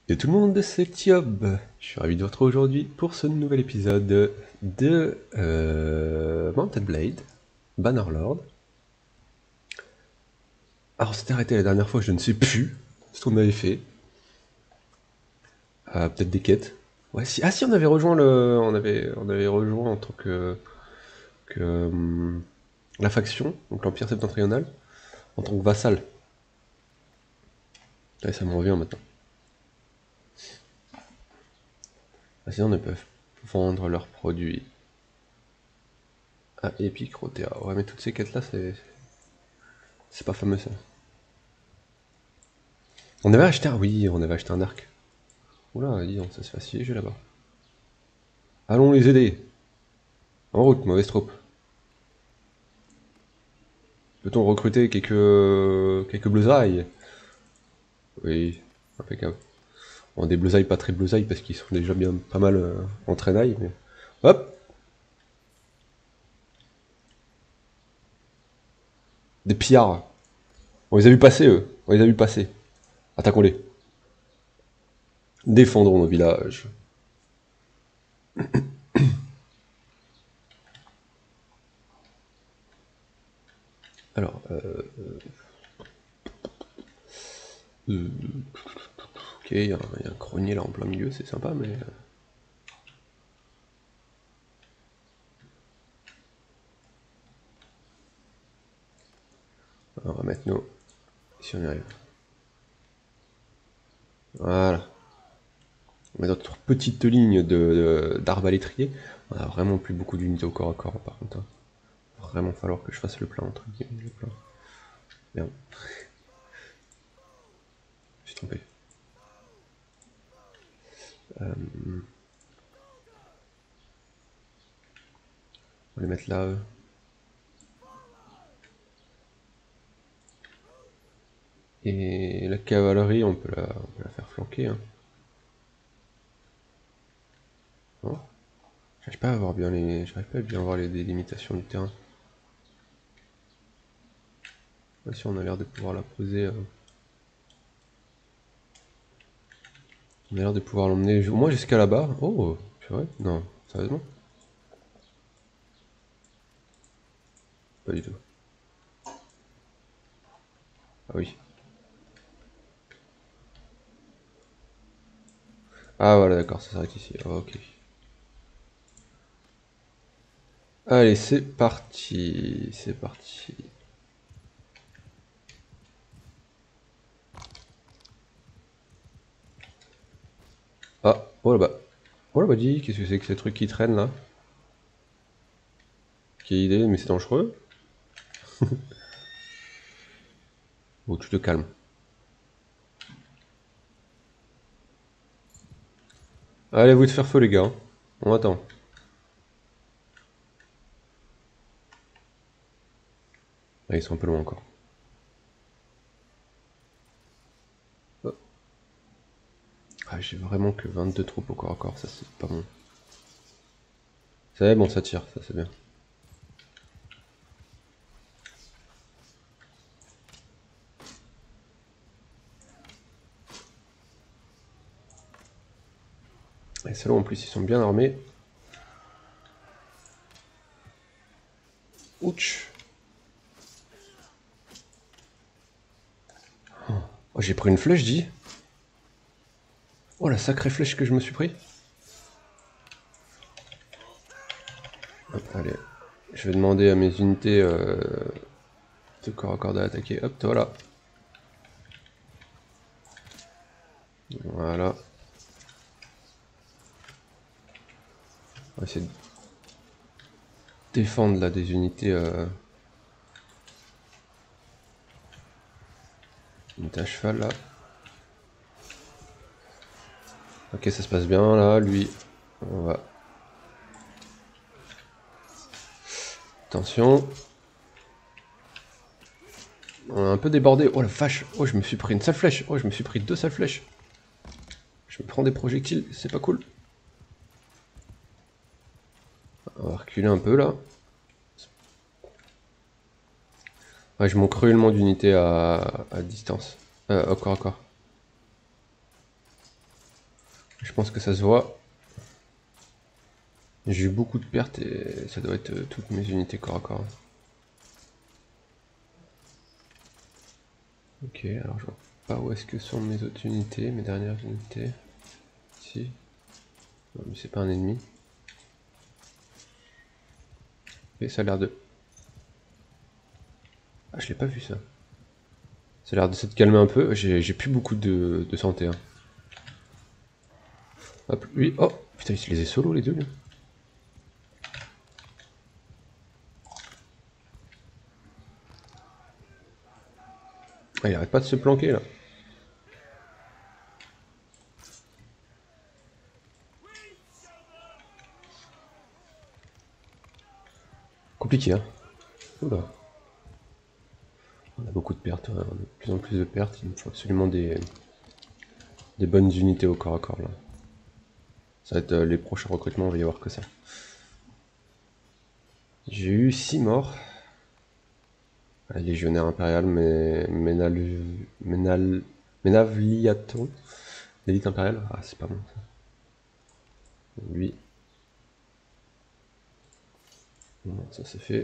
Et tout le monde, c'est Tiob. Je suis ravi de vous retrouver aujourd'hui pour ce nouvel épisode de Mountain Blade, Bannerlord. Alors, on s'était arrêté la dernière fois, je ne sais plus ce qu'on avait fait. Peut-être des quêtes. Ouais, si. Ah si, on avait rejoint on avait rejoint en tant que la faction, donc l'Empire septentrional, en tant que vassal. Ouais, ça me revient maintenant. Ah, sinon, ils peuvent vendre leurs produits à Epic Rotea. Ouais, mais toutes ces quêtes-là, c'est pas fameux ça. On avait acheté un... Oui, on avait acheté un arc. Oula, dis donc, ça se fait assiéger là-bas. Allons les aider. En route, mauvaise troupe. Peut-on recruter quelques bleusailles? Oui, impeccable. Bon, des bleusailles pas très bleusailles parce qu'ils sont déjà bien pas mal en traînaille, mais... Hop! Des pillards. On les a vus passer, eux. On les a vus passer. Attaquons-les. Défendons nos villages. Alors, euh, ok, il y a un cronier là en plein milieu, c'est sympa, mais... on va mettre nos... Si on y arrive. Voilà. On met notre petite ligne d'arbalétrier. On a vraiment plus beaucoup d'unités au corps à corps par contre. Il va vraiment falloir que je fasse le plein entre guillemets. Le plein. Merde. Je suis trompé. On va les mettre là. Et la cavalerie, on peut la faire flanquer. Hein. Oh. J'arrive pas à voir bien les. J'arrive pas à bien voir les délimitations du terrain. Là, si on a l'air de pouvoir la poser. On a l'air de pouvoir l'emmener au moins jusqu'à là-bas. Oh, purée. Non, sérieusement? Pas du tout. Ah oui. Ah voilà, d'accord, ça s'arrête ici. Oh, ok. Allez, c'est parti. C'est parti. Ah, oh là-bas. Oh là-bas, dis, qu'est-ce que c'est que ces trucs qui traînent là? Quelle idée, mais c'est dangereux. Oh, tu te calmes. Allez, vous de faire feu, les gars. On attend. Ah, ils sont un peu loin encore. Oh. Ah, j'ai vraiment que 22 troupes au corps à corps, ça c'est pas bon. C'est bon, ça tire, ça c'est bien. Et ceux-là en plus, ils sont bien armés. Ouch. Oh, j'ai pris une flèche, dis. Oh, la sacrée flèche que je me suis pris. Hop, allez. Je vais demander à mes unités de corps à corps d'attaquer. Hop, toi là. Voilà. On va essayer de défendre là des unités. Unité à cheval là. Ok, ça se passe bien là. Lui, on va. Attention. On a un peu débordé. Oh la vache. Oh, je me suis pris une sale flèche. Oh, je me suis pris 2 sales flèches. Je me prends des projectiles. C'est pas cool. On va reculer un peu là. Ouais, je manque cruellement d'unités à distance. Au corps à corps. Je pense que ça se voit. J'ai eu beaucoup de pertes et ça doit être toutes mes unités corps à corps. Ok, alors je vois pas où est-ce que sont mes autres unités, mes dernières unités. Ici. Non, mais c'est pas un ennemi. Et ça a l'air de... Ah, je l'ai pas vu ça. Ça a l'air de s'être calmé un peu. J'ai plus beaucoup de santé. Hein. Hop, lui. Oh putain, il se les est solo les deux. Lui. Ah, il arrête pas de se planquer là. Compliqué, hein. Oula. On a beaucoup de pertes, on a de plus en plus de pertes. Il me faut absolument des bonnes unités au corps à corps là. Ça va être les prochains recrutements, on va y avoir que ça. J'ai eu 6 morts. Ah, légionnaire impérial, mais Ménavliaton. L'élite impériale. Ah, c'est pas bon ça. Lui. Bon, ça c'est fait.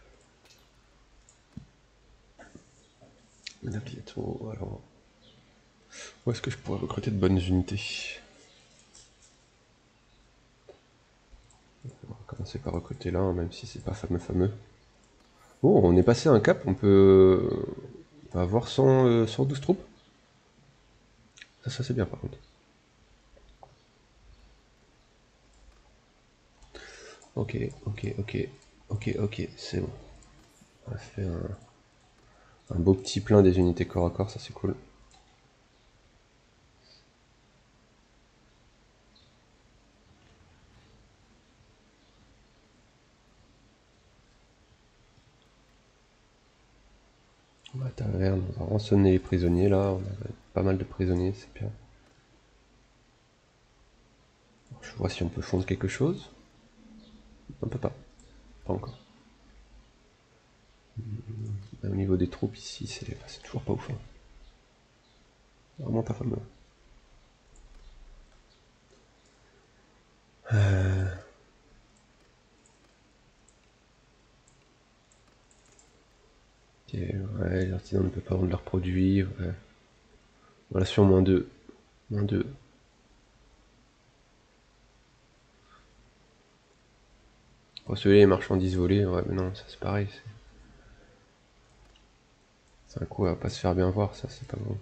Ménavliaton, alors. Où est-ce que je pourrais recruter de bonnes unités? On va commencer par recruter là, hein, même si c'est pas fameux. Oh, on est passé à un cap, on peut avoir 112 troupes. Ça c'est bien par contre. Ok, c'est bon. On a fait un beau petit plein des unités corps à corps, ça c'est cool. La taverne, on va rançonner les prisonniers là, on a pas mal de prisonniers, c'est bien. Je vois si on peut fondre quelque chose. On peut pas, pas encore. Au niveau des troupes ici, c'est toujours pas ouf. Hein. Vraiment pas fameux. Ok, ouais, les artisans ne peuvent pas vendre leurs produits, ouais. Relation -2. -2. Receler les marchandises volées, ouais, mais non, ça c'est pareil. C'est un coup à pas se faire bien voir, ça c'est pas bon.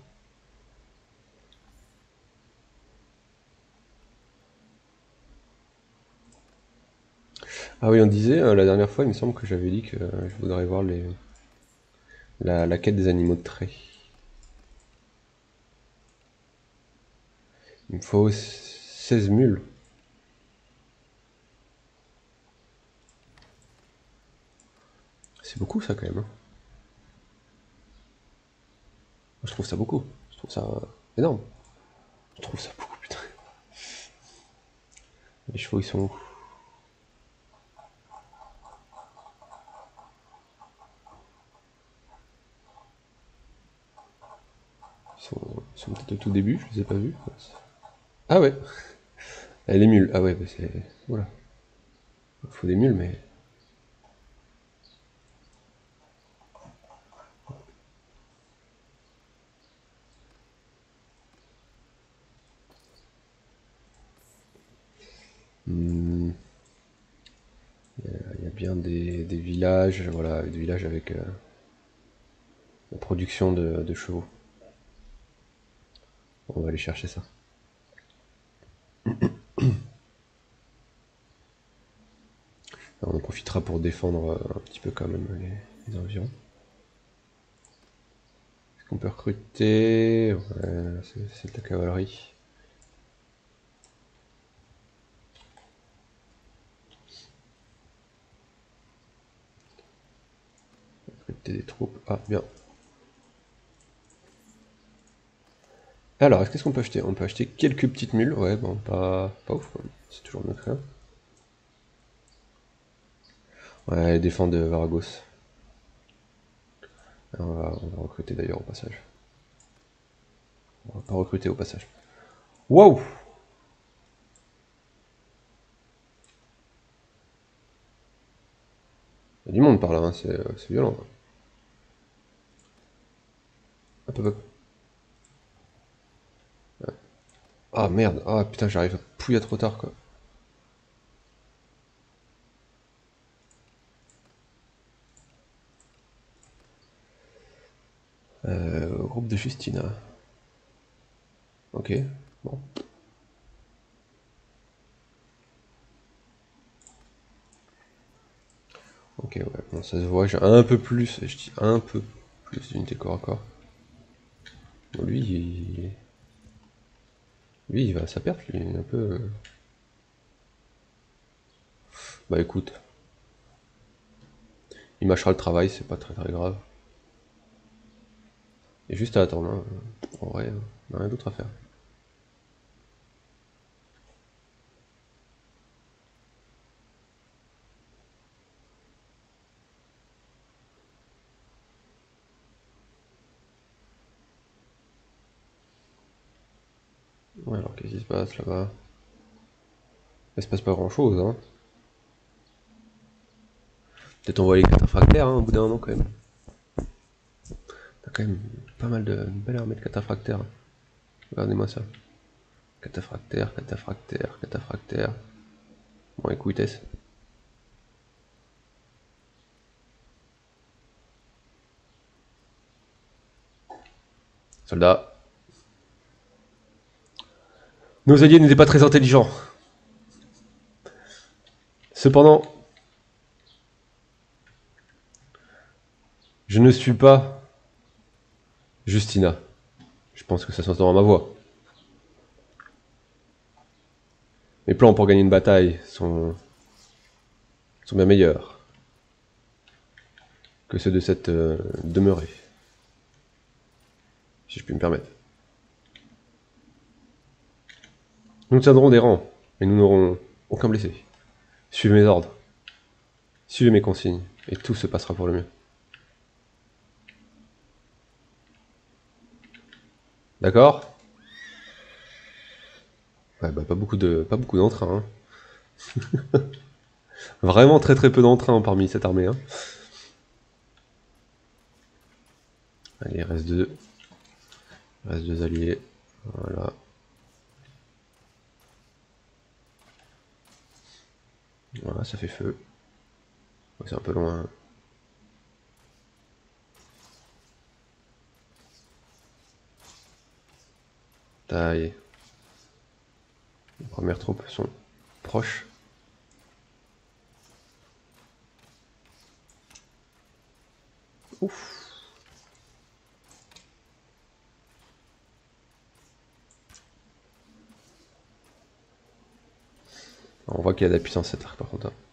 Ah oui, on disait la dernière fois, il me semble que j'avais dit que je voudrais voir la quête des animaux de trait. Il me faut 16 mules. C'est beaucoup ça quand même. Hein. Je trouve ça beaucoup. Je trouve ça énorme. Je trouve ça beaucoup, putain. Les chevaux ils sont où? Ils sont peut-être au tout début, je les ai pas vus. Ah ouais, les mules. Ah ouais, bah c'est. Voilà. Il faut des mules, mais. Hmm, il y a bien des villages, voilà, des villages avec la production de chevaux. On va aller chercher ça. Alors, on en profitera pour défendre un petit peu quand même les environs. Est-ce qu'on peut recruter? Ouais, c'est de la cavalerie. Recruter des troupes. Ah, bien. Alors, qu'est-ce qu'on peut acheter? On peut acheter quelques petites mules. Ouais, bon, pas ouf. C'est toujours mieux que rien. Ouais, les défenses de Varagos. On va recruter d'ailleurs au passage. On va pas recruter au passage. Waouh! y a du monde par là, hein, c'est violent. Hop, hop, hop. Ah merde, ah putain, j'arrive à pouiller trop tard quoi. Groupe de Justina. Ok, bon. Ok, ouais, bon, ça se voit, j'ai un peu plus, je dis un peu plus d'unité corps à corps. Bon, lui, il va à sa perte, lui, un peu. Bah écoute, il mâchera le travail, c'est pas très grave. Et juste à attendre, hein. En vrai, on a rien d'autre à faire. Ouais, alors qu'est-ce qui se passe là-bas? Il se passe pas grand-chose, hein. Peut-être envoyer les cataphractaires, hein, au bout d'un moment, quand même. T'as quand même pas mal une belle armée de cataphractaires. Regardez-moi ça. Cataphractaire, cataphractaire, cataphractaire. Bon, écoutez. Soldats. Nos alliés n'étaient pas très intelligents. Cependant, je ne suis pas Justina. Je pense que ça s'entend à ma voix. Mes plans pour gagner une bataille sont bien meilleurs que ceux de cette demeurée. Si je puis me permettre. Nous tiendrons des rangs, et nous n'aurons aucun blessé. Suivez mes ordres. Suivez mes consignes, et tout se passera pour le mieux. D'accord? Ouais, bah pas beaucoup d'entrain, hein. Vraiment très peu d'entrain parmi cette armée, hein. Allez, il reste deux. Il reste deux alliés. Voilà. Voilà, ça fait feu. Ouais, c'est un peu loin. Taille. Les premières troupes sont proches. Ouf. On voit qu'il y a de la puissance cette arc par contre, hein.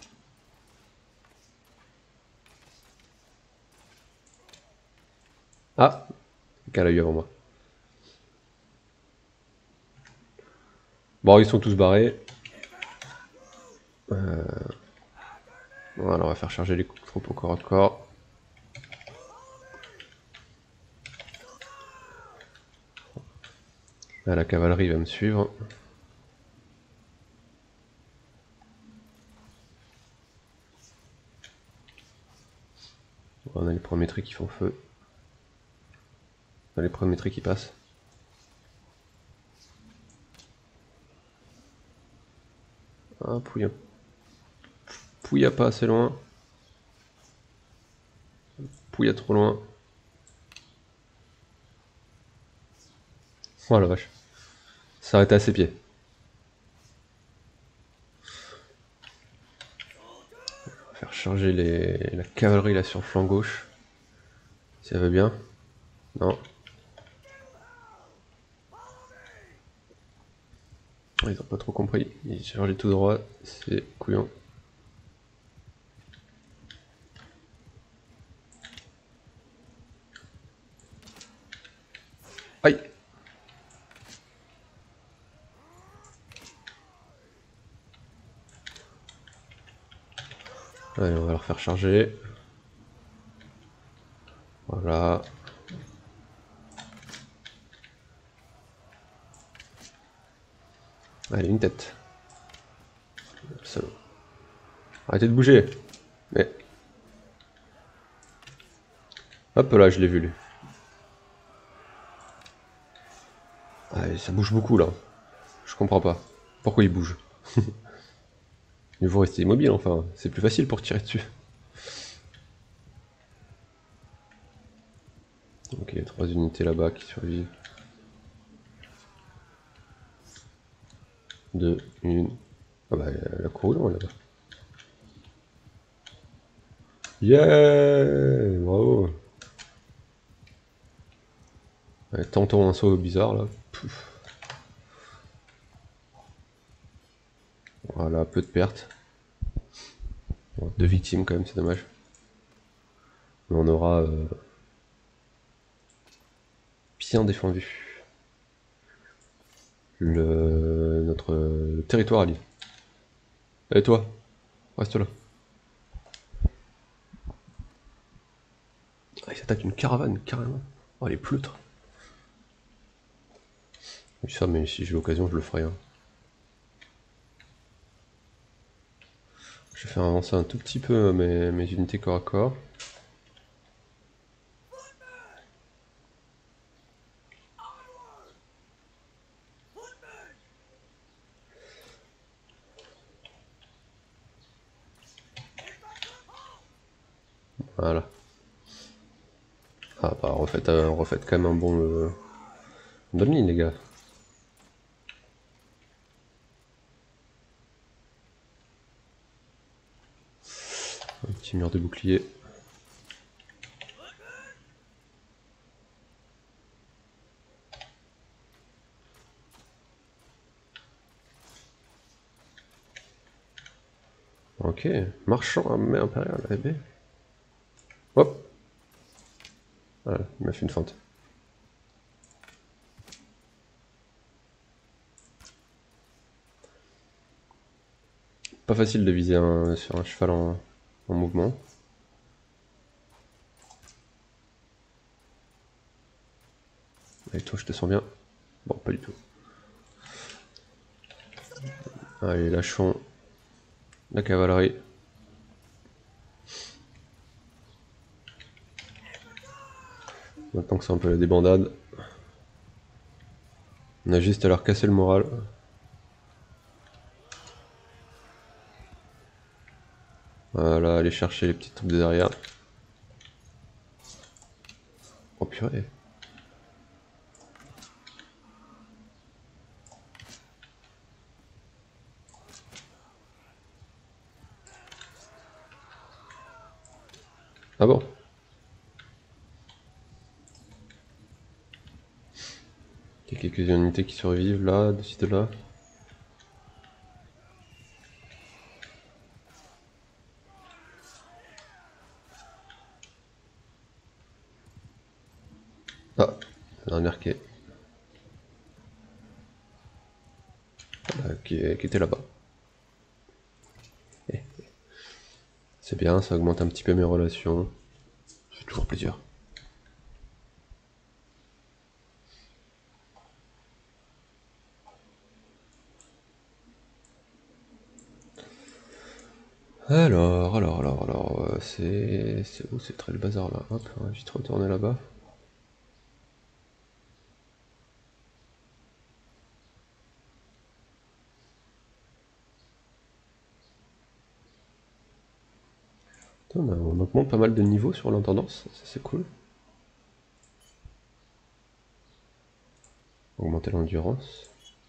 Ah, quel a eu avant moi. Bon, ils sont tous barrés. Voilà, on va faire charger les troupes au corps à corps. Là, la cavalerie va me suivre. On a les premiers trucs qui font feu. On a les premiers trucs qui passent. Ah, Pouilla. Pouilla pas assez loin. Pouilla trop loin. Oh la vache. S'arrêter à ses pieds. On va faire charger la cavalerie là sur le flanc gauche. Si ça va bien. Non. Ils ont pas trop compris. Ils chargent tout droit. C'est couillon. Aïe. Allez, on va leur faire charger. Voilà. Allez, une tête. Salaud. Arrêtez de bouger. Mais Hop là, je l'ai vu lui. Ah, et ça bouge beaucoup là. Je comprends pas. Pourquoi il bouge? Il faut rester immobile enfin, c'est plus facile pour tirer dessus. Ok, 3 unités là-bas qui survivent. 2, 1. Ah bah la cour là-bas. Yeah! Bravo! Ouais, tantôt un saut bizarre là. Pouf. Voilà, peu de pertes. Bon, 2 victimes quand même, c'est dommage. Mais on aura bien défendu notre territoire allié. Et toi, reste là. Ah, il s'attaque une caravane, carrément. Oh, les pleutres. Oui, ça, mais si j'ai l'occasion, je le ferai. Hein. Je vais faire avancer un tout petit peu mes unités corps à corps. Voilà. Ah bah refaites quand même un bon bonne ligne les gars. Un petit mur de bouclier. Ok, marchand armée impériale, eh ben. Hop. Voilà, il m'a fait une feinte. Pas facile de viser sur un cheval en mouvement. Avec toi je te sens bien. Bon, pas du tout. Allez, lâchons la cavalerie. Maintenant que c'est un peu la débandade. On a juste à leur casser le moral. Voilà, aller chercher les petites troupes derrière. Oh purée. Ah bon? Il y a quelques unités qui survivent là, de ci de là. Ah, la dernière qui était là-bas. Eh, c'est bien, ça augmente un petit peu mes relations. Ça fait toujours plaisir. Alors, c'est où c'est très le bazar là. Hop, on va vite retourner là-bas. On augmente pas mal de niveaux sur l'intendance, ça c'est cool. Augmenter l'endurance.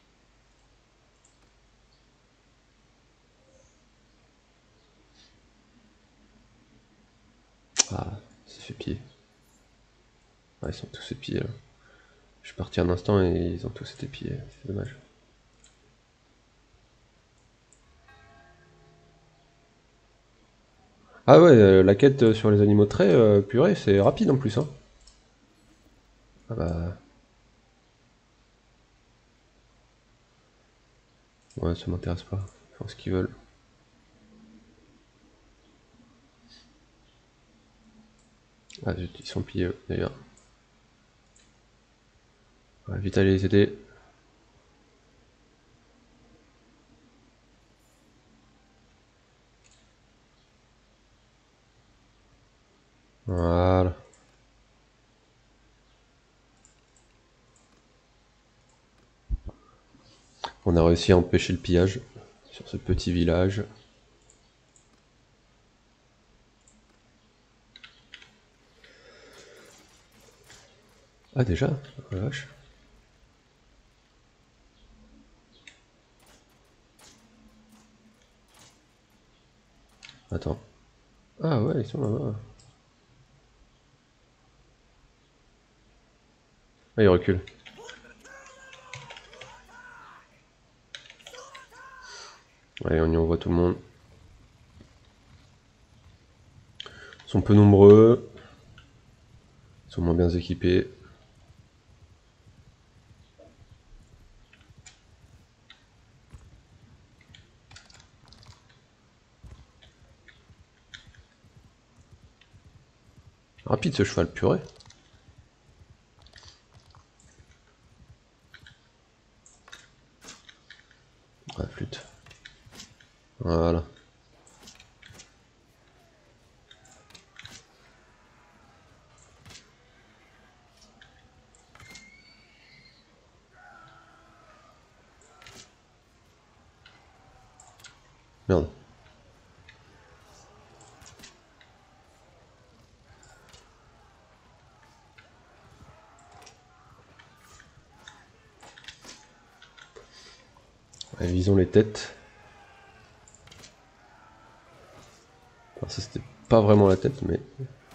Ah, ça fait pied. Ah, ils sont tous épiés là. Je suis parti un instant et ils ont tous été pillés, c'est dommage. Ah ouais, la quête sur les animaux de trait, purée, c'est rapide en plus, hein. Ah bah... Ouais, ça m'intéresse pas. Ils font ce qu'ils veulent. Ah zut, ils sont pillés d'ailleurs. Ouais, vite aller les aider. Voilà. On a réussi à empêcher le pillage sur ce petit village. Ah déjà? Oh la vache. Attends. Ah ouais, ils sont là-bas. Ah, ils reculent. Allez, on y envoie tout le monde. Ils sont peu nombreux. Ils sont moins bien équipés. Rapide ce cheval, purée. La flûte. Voilà. Merde. Ouais, visons les têtes. Enfin, ça c'était pas vraiment la tête, mais...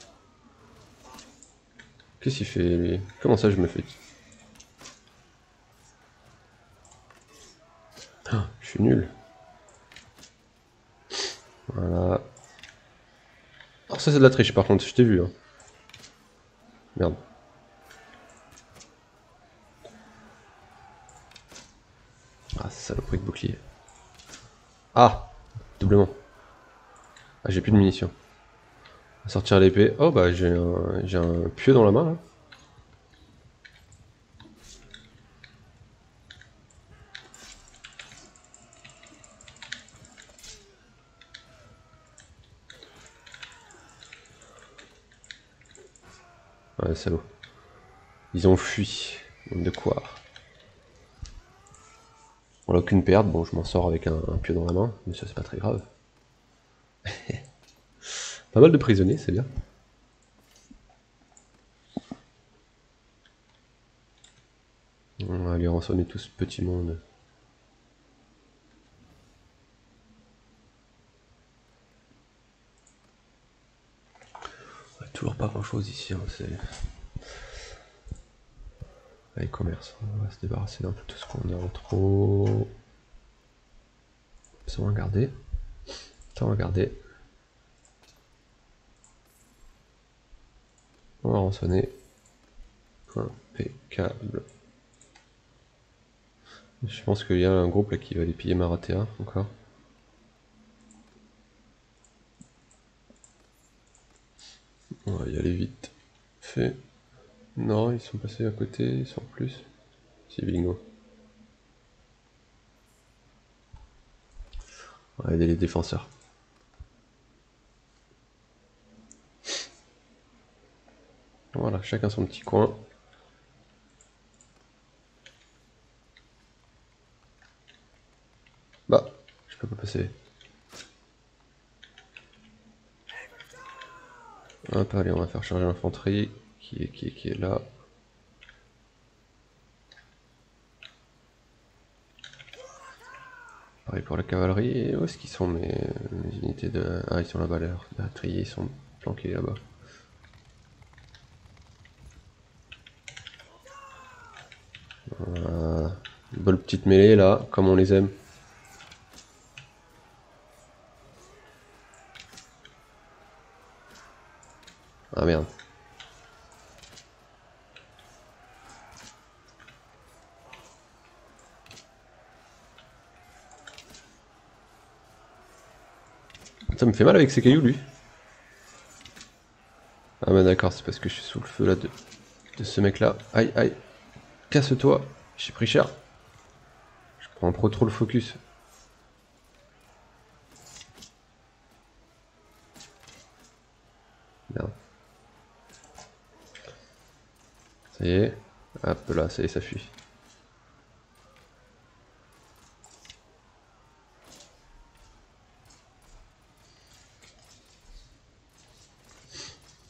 Qu'est-ce qu'il fait lui? Comment ça je me fais? Ah, je suis nul. Voilà. Alors ça c'est de la triche par contre, je t'ai vu. Hein. Merde. Ah, saloperie de bouclier. Ah! Doublement. Ah, j'ai plus de munitions. On va sortir l'épée. Oh bah j'ai un pieu dans la main là. Ouais, salaud. Ils ont fui. Bande de quoi? On n'a aucune perte, bon je m'en sors avec un pieu dans la main, mais ça c'est pas très grave. Pas mal de prisonniers, c'est bien. On va aller rançonner tout ce petit monde. Ouais, toujours pas grand chose ici, hein, c'est... Allez, commerce, on va se débarrasser d'un peu tout ce qu'on a en trop. Ça on va garder. Ça on va garder. On va rançonner. Impeccable. Je pense qu'il y a un groupe là qui va aller piller Maratea encore. On va y aller vite. Fait. Non, ils sont passés à côté, ils sont plus. Si, bingo. On va aider les défenseurs. Voilà, chacun son petit coin. Bah, je peux pas passer. Hop, allez, on va faire charger l'infanterie qui est là. Pareil pour la cavalerie. Où est-ce qu'ils sont mes unités de... Ah, ils sont là-bas, les artilleries, ils sont planqués là-bas. Voilà. Une bonne petite mêlée là, comme on les aime. Ah merde. Ça me fait mal avec ces cailloux lui. Ah bah d'accord, c'est parce que je suis sous le feu là de ce mec là. Aïe aïe. Casse-toi. J'ai pris cher. Je prends trop le focus. Merde. Ça y est. Hop là, ça y est, ça fuit.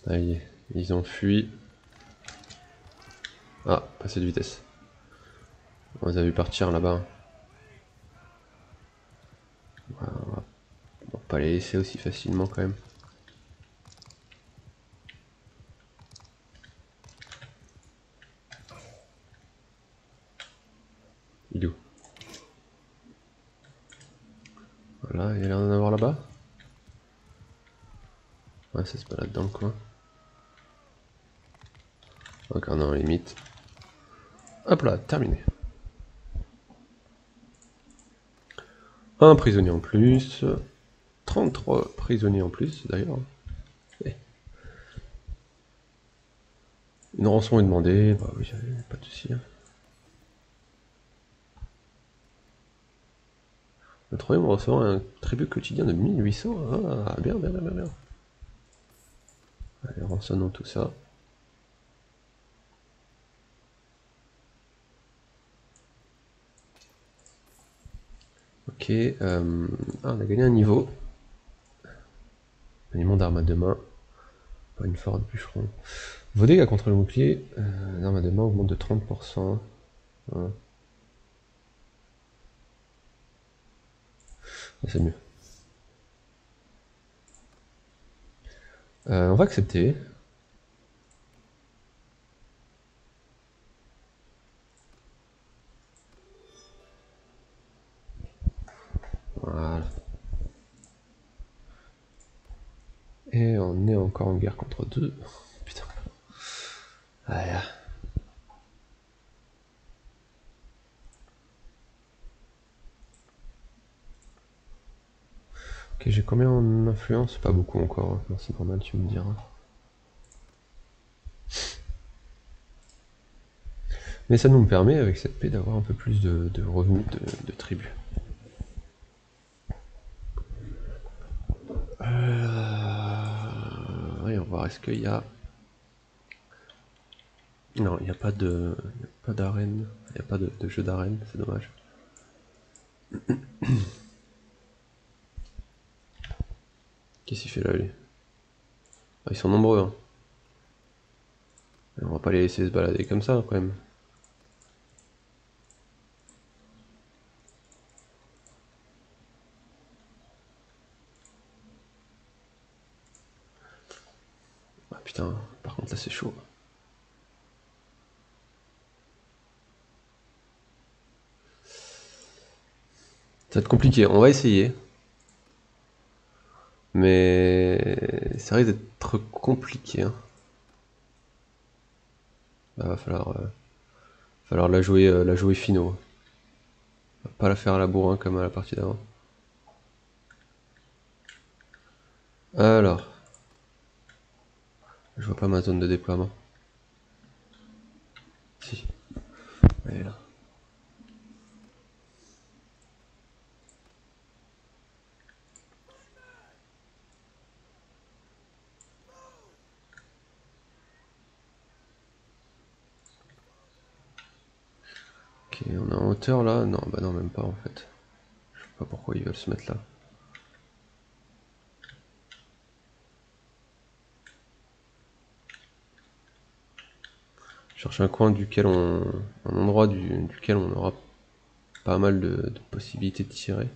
Allez, ils ont fui. Ah, passé de vitesse. On les a vu partir là-bas. On va pas les laisser aussi facilement quand même. Il est où? Voilà, il y a l'air d'en avoir là-bas. Ouais, ça c'est pas là-dedans quoi. Encore non, limite. Hop là, terminé. Un prisonnier en plus. 33 prisonniers en plus d'ailleurs. Une rançon est demandée. Bah oui, pas de soucis. Le troisième recevra un tribut quotidien de 1800. Ah, bien, bien, bien, bien, bien. Allez, rançonnons tout ça. Ok, on a gagné un niveau. Maniement d'armes à deux mains. Pas une forte bûcheron. Vos dégâts contre le bouclier d'armes à deux mains augmentent de 30%. Ouais. C'est mieux. On va accepter. Voilà. Et on est encore en guerre contre deux. Putain. Voilà. Ok, j'ai combien en influence? Pas beaucoup encore. Hein. Non, c'est normal, tu me diras. Mais ça nous permet, avec cette paix, d'avoir un peu plus de revenus de tribu. Voyons voir, est-ce qu'il y a... Non, il n'y a pas d'arène. Il n'y a pas de jeu d'arène, c'est dommage. Qu'est-ce qu'il fait là, lui? Ah, ils sont nombreux, hein. On va pas les laisser se balader comme ça, quand même. Ah putain, par contre là c'est chaud. Ça va être compliqué, on va essayer. Mais ça risque d'être compliqué. Hein. Là, va falloir la jouer finaux. Pas la faire à la bourrin comme à la partie d'avant. Alors, je vois pas ma zone de déploiement. Si, elle est là. Ok, on est en hauteur là? Non, bah non, même pas en fait. Je sais pas pourquoi ils veulent se mettre là. Je cherche un coin duquel un endroit duquel on aura pas mal de possibilités de tirer.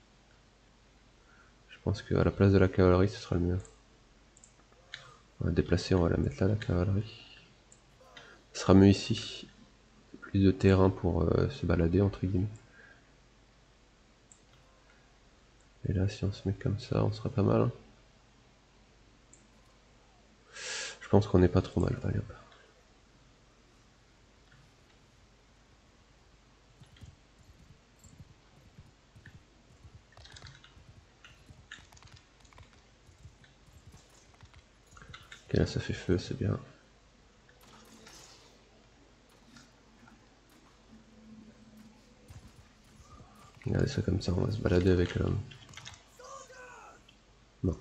Je pense qu'à la place de la cavalerie, ce sera le mieux. On va déplacer, on va la mettre là, la cavalerie. Ce sera mieux ici. Plus de terrain pour se balader, entre guillemets. Et là, si on se met comme ça, on sera pas mal. Hein. Je pense qu'on n'est pas trop mal. Allez hop. Ok, là ça fait feu, c'est bien. Regardez ça comme ça, on va se balader avec l'homme. Non.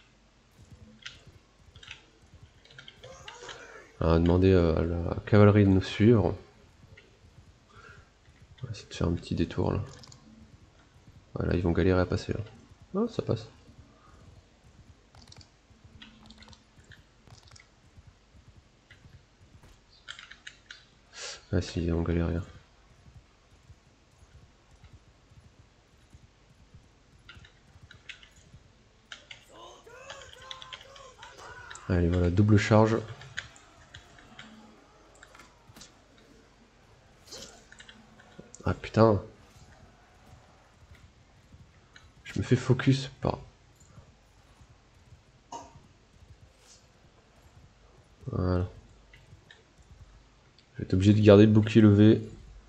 On va demander à la cavalerie de nous suivre. On va essayer de faire un petit détour là. Voilà, ils vont galérer à passer là. Ah, ça passe. Ah si, on galère rien. Allez, voilà, double charge. Ah putain. Je me fais focus par... Voilà. Je vais être obligé de garder le bouclier levé.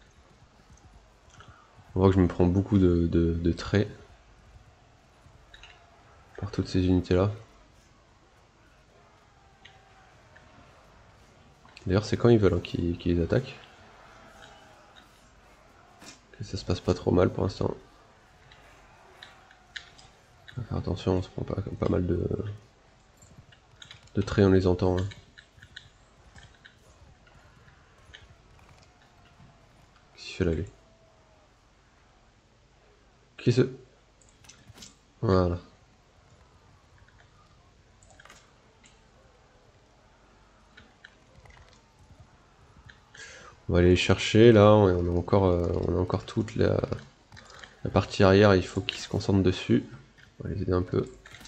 On voit que je me prends beaucoup de traits par toutes ces unités là. D'ailleurs c'est quand ils veulent hein, qu'ils les attaquent. Que ça se passe pas trop mal pour l'instant. Faire attention, on se prend pas mal de traits, on les entend. Hein. Qu'est-ce qu'il fait là lui? Qui se... Voilà. On va aller les chercher là, on a encore toute la partie arrière, il faut qu'ils se concentrent dessus. On va les aider un peu.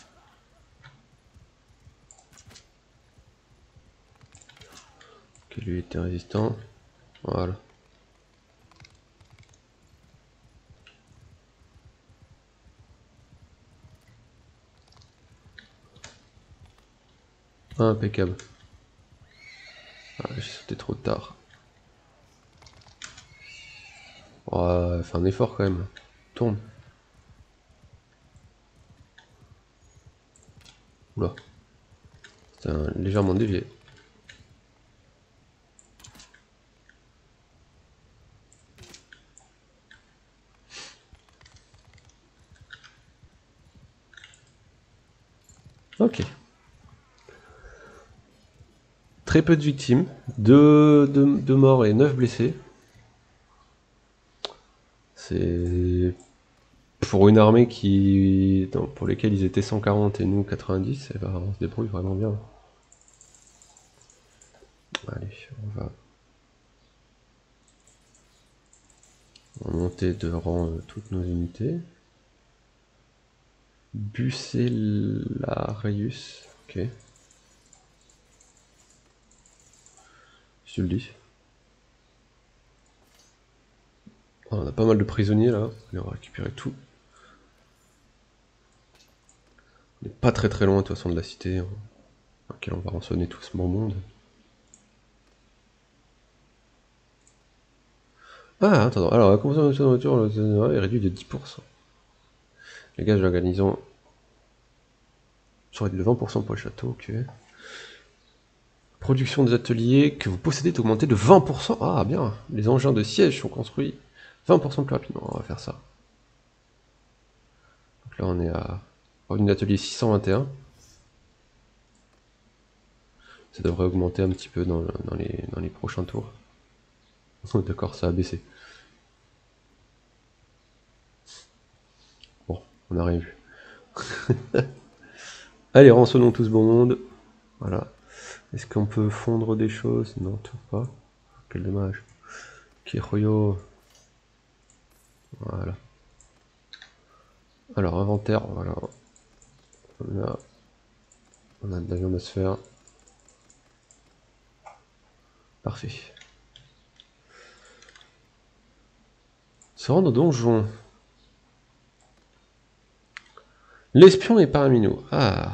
Ok, lui était résistant. Voilà. Impeccable. Ah, j'ai sauté trop tard. Oh, fait un effort quand même. Tourne. Oula. C'est légèrement dévié. Ok. Très peu de victimes. 2 morts et 9 blessés. C'est... Pour une armée pour lesquelles ils étaient 140 et nous 90, on se débrouille vraiment bien. Allez, on va monter de rang toutes nos unités. Bucellarius, ok. Je te le dis. Oh, on a pas mal de prisonniers là, on va récupérer tout. On n'est pas très loin de toute façon de la cité, hein, dans laquelle on va rançonner tout ce bon monde. Ah, attends, alors la consommation de nourriture est réduite de 10%. Les gages de la garnison sont réduits de 20% pour le château, ok. Production des ateliers que vous possédez est augmentée de 20%. Ah, bien. Les engins de siège sont construits 20% plus rapidement. On va faire ça. Donc là, on est à revenu d'atelier 621. Ça devrait augmenter un petit peu dans les prochains tours. D'accord, ça a baissé. Bon, on n'a rien vu. Allez, rançonnons tout ce bon monde. Voilà. Est-ce qu'on peut fondre des choses? Non, tout pas. Quel dommage. Kiroyo. Voilà. Alors, inventaire, voilà. On a de la viande à se faire. Parfait. Se rendre au donjon. L'espion est parmi nous. Ah.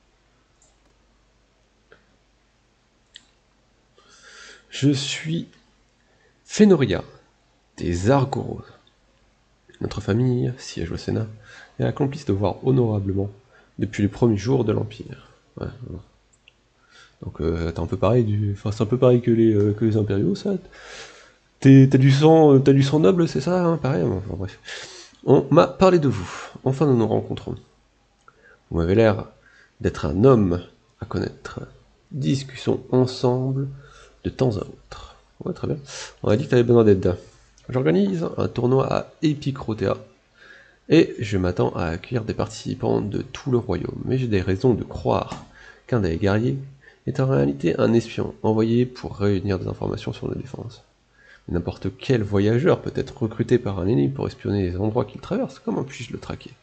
Je suis Fénoria, des Argoros. Notre famille siège au Sénat et accomplit ce devoir honorablement depuis les premiers jours de l'Empire. Ouais, voilà. Donc t'es un peu pareil enfin, c'est un peu pareil que les impériaux, ça. T'as du sang noble, c'est ça, hein, pareil. Enfin, bref. On m'a parlé de vous. Enfin, nous nous rencontrons. Vous m'avez l'air d'être un homme à connaître. Discutons ensemble de temps à autre. Ouais, très bien. On a dit que t'avais besoin d'aide. J'organise un tournoi à Epicrotea et je m'attends à accueillir des participants de tout le royaume. Mais j'ai des raisons de croire qu'un des guerriers est en réalité un espion envoyé pour réunir des informations sur nos défenses. N'importe quel voyageur peut être recruté par un ennemi pour espionner les endroits qu'il traverse. Comment puis-je le traquer?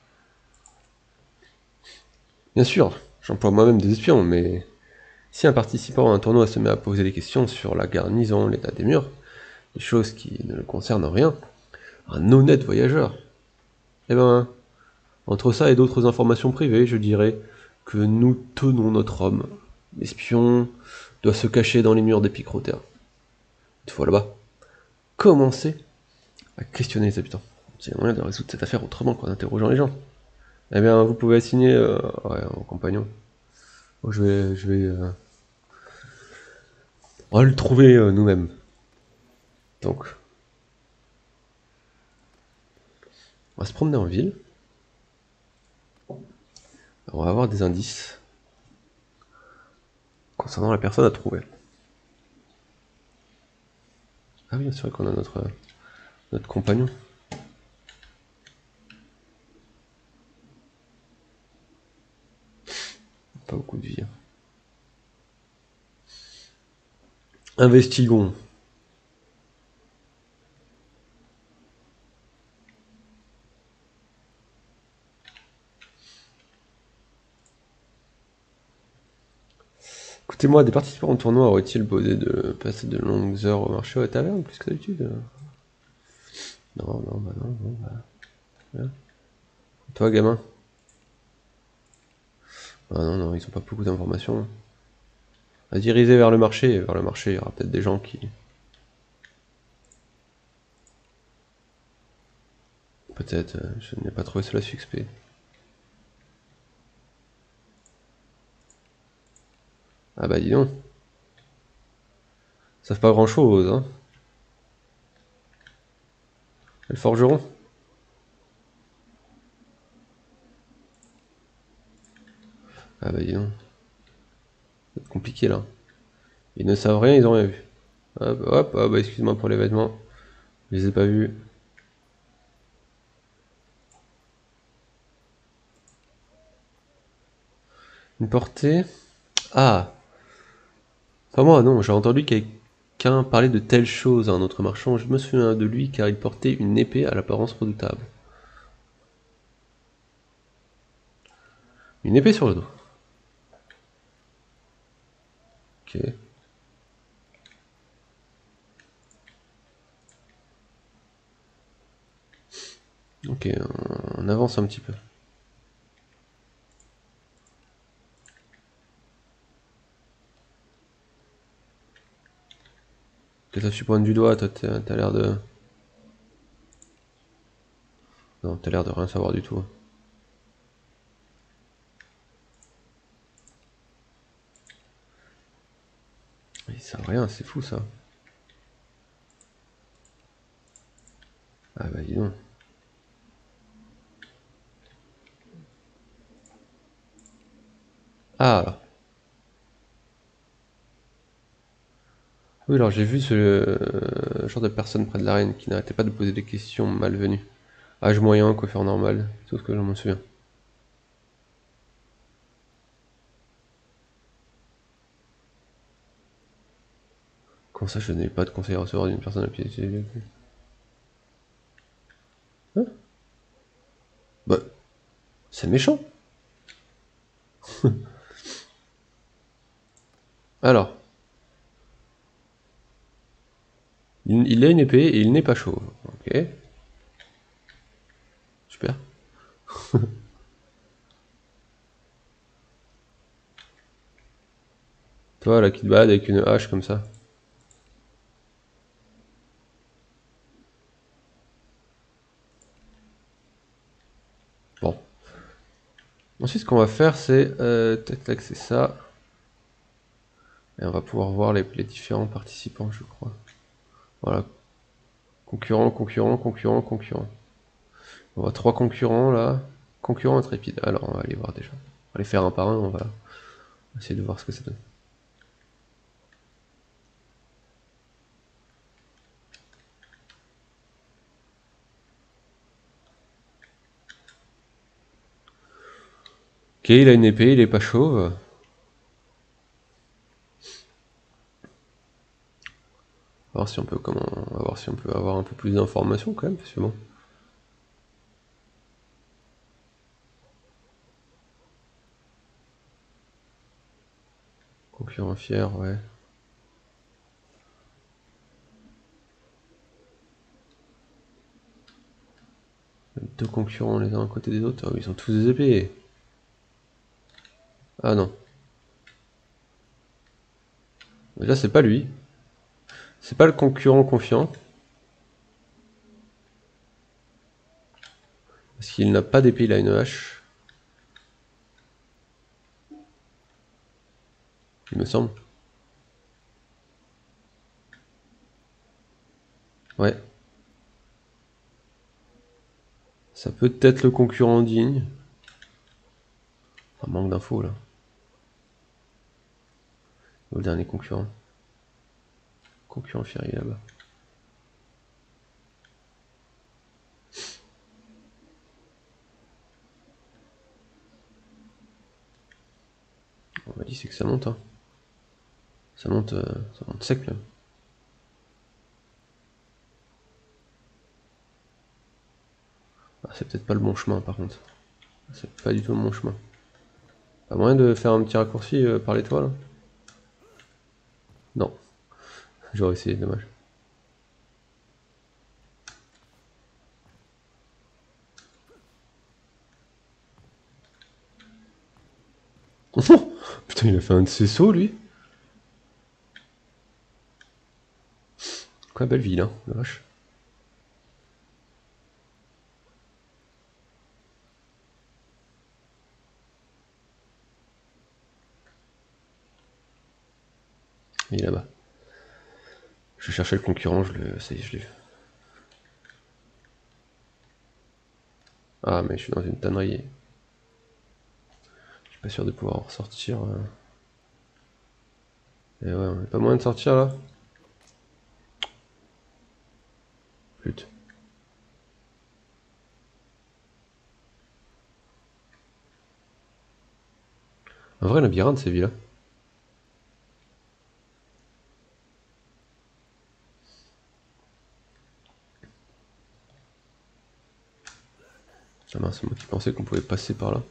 Bien sûr, j'emploie moi-même des espions, mais si un participant à un tournoi se met à poser des questions sur la garnison, l'état des murs, des choses qui ne le concernent en rien, un honnête voyageur, eh ben, entre ça et d'autres informations privées, je dirais que nous tenons notre homme. L'espion doit se cacher dans les murs des Picroterres. Une fois là-bas, commencez à questionner les habitants. C'est un moyen de résoudre cette affaire autrement qu'en interrogeant les gens. Eh bien, vous pouvez assigner ouais, un compagnon. Moi, on va le trouver nous-mêmes. Donc, on va se promener en ville. On va avoir des indices concernant la personne à trouver. Ah oui, c'est vrai qu'on a notre compagnon. Pas beaucoup de vie. Investigons. Écoutez-moi, des participants au tournoi auraient-ils posé de passer de longues heures au marché ou à la taverne, plus que d'habitude? Non, non, bah non, non, bah. Voilà. Toi, gamin? Ah non, non, ils ont pas beaucoup d'informations. À diriger vers le marché, il y aura peut-être des gens qui... Peut-être, je n'ai pas trouvé cela suspect. Ah bah dis donc. Ils savent pas grand-chose, hein. Et le forgeron? Ah bah dis donc. C'est compliqué là. Ils ne savent rien, ils ont rien vu. Hop, hop, ah bah excuse-moi pour les vêtements. Je les ai pas vus. Une portée? Ah! Pas moi, non, j'ai entendu quelqu'un parler de telle chose à un autre marchand. Je me souviens de lui car il portait une épée à l'apparence redoutable. Une épée sur le dos. Ok. Ok, on avance un petit peu. Qu'est-ce que tu pointes du doigt, toi, t'as l'air de... Non, t'as l'air de rien savoir du tout. Ils savent rien, c'est fou ça. Ah bah dis donc. Ah! Oui, alors j'ai vu ce genre de personne près de l'arène qui n'arrêtait pas de poser des questions malvenues. Âge moyen, coiffure normale, c'est tout ce que je m'en souviens. Comment ça, je n'ai pas de conseil à recevoir d'une personne à pied? Hein? Bah, c'est méchant. Alors, il a une épée et il n'est pas chauve. Ok, super. Toi, là, qui te balade avec une hache comme ça. Bon. Ensuite, ce qu'on va faire, c'est... tac, tac, c'est ça. Et on va pouvoir voir les différents participants, je crois. Voilà. Concurrent, concurrent, concurrent, concurrent. On voit 3 concurrents, là. Concurrent intrépide. Alors, on va aller voir déjà. On va les faire un par un, on va essayer de voir ce que ça donne. Ok, il a une épée, il est pas chauve. voir si on peut on va voir si on peut avoir un peu plus d'informations quand même, parce que bon. Concurrent fier, ouais. Deux concurrents les uns à côté des autres. Oh, ils ont tous des épées. Ah non. Déjà c'est pas lui. C'est pas le concurrent confiant. Parce qu'il n'a pas d'épée, il a une hache. Il me semble. Ouais. Ça peut être le concurrent digne. Un manque d'infos là. Le dernier concurrent. Concurrent fier, il est là-bas. On m'a dit c'est que ça monte. Hein. Ça monte sec là. Ah, c'est peut-être pas le bon chemin par contre. C'est pas du tout le bon chemin. Pas moyen de faire un petit raccourci par l'étoile? Non. J'aurais essayé, dommage. Putain, il a fait un de ses sauts lui. Quoi, belle ville, hein, la vache. Il est là-bas. Je cherchais le concurrent, ça y est, je l'ai vu. Ah, mais je suis dans une tannerie. Je suis pas sûr de pouvoir en ressortir. Et ouais, on a pas moyen de sortir là. Flûte. Un vrai labyrinthe ces villes-là. Ah mince, c'est moi qui pensais qu'on pouvait passer par là.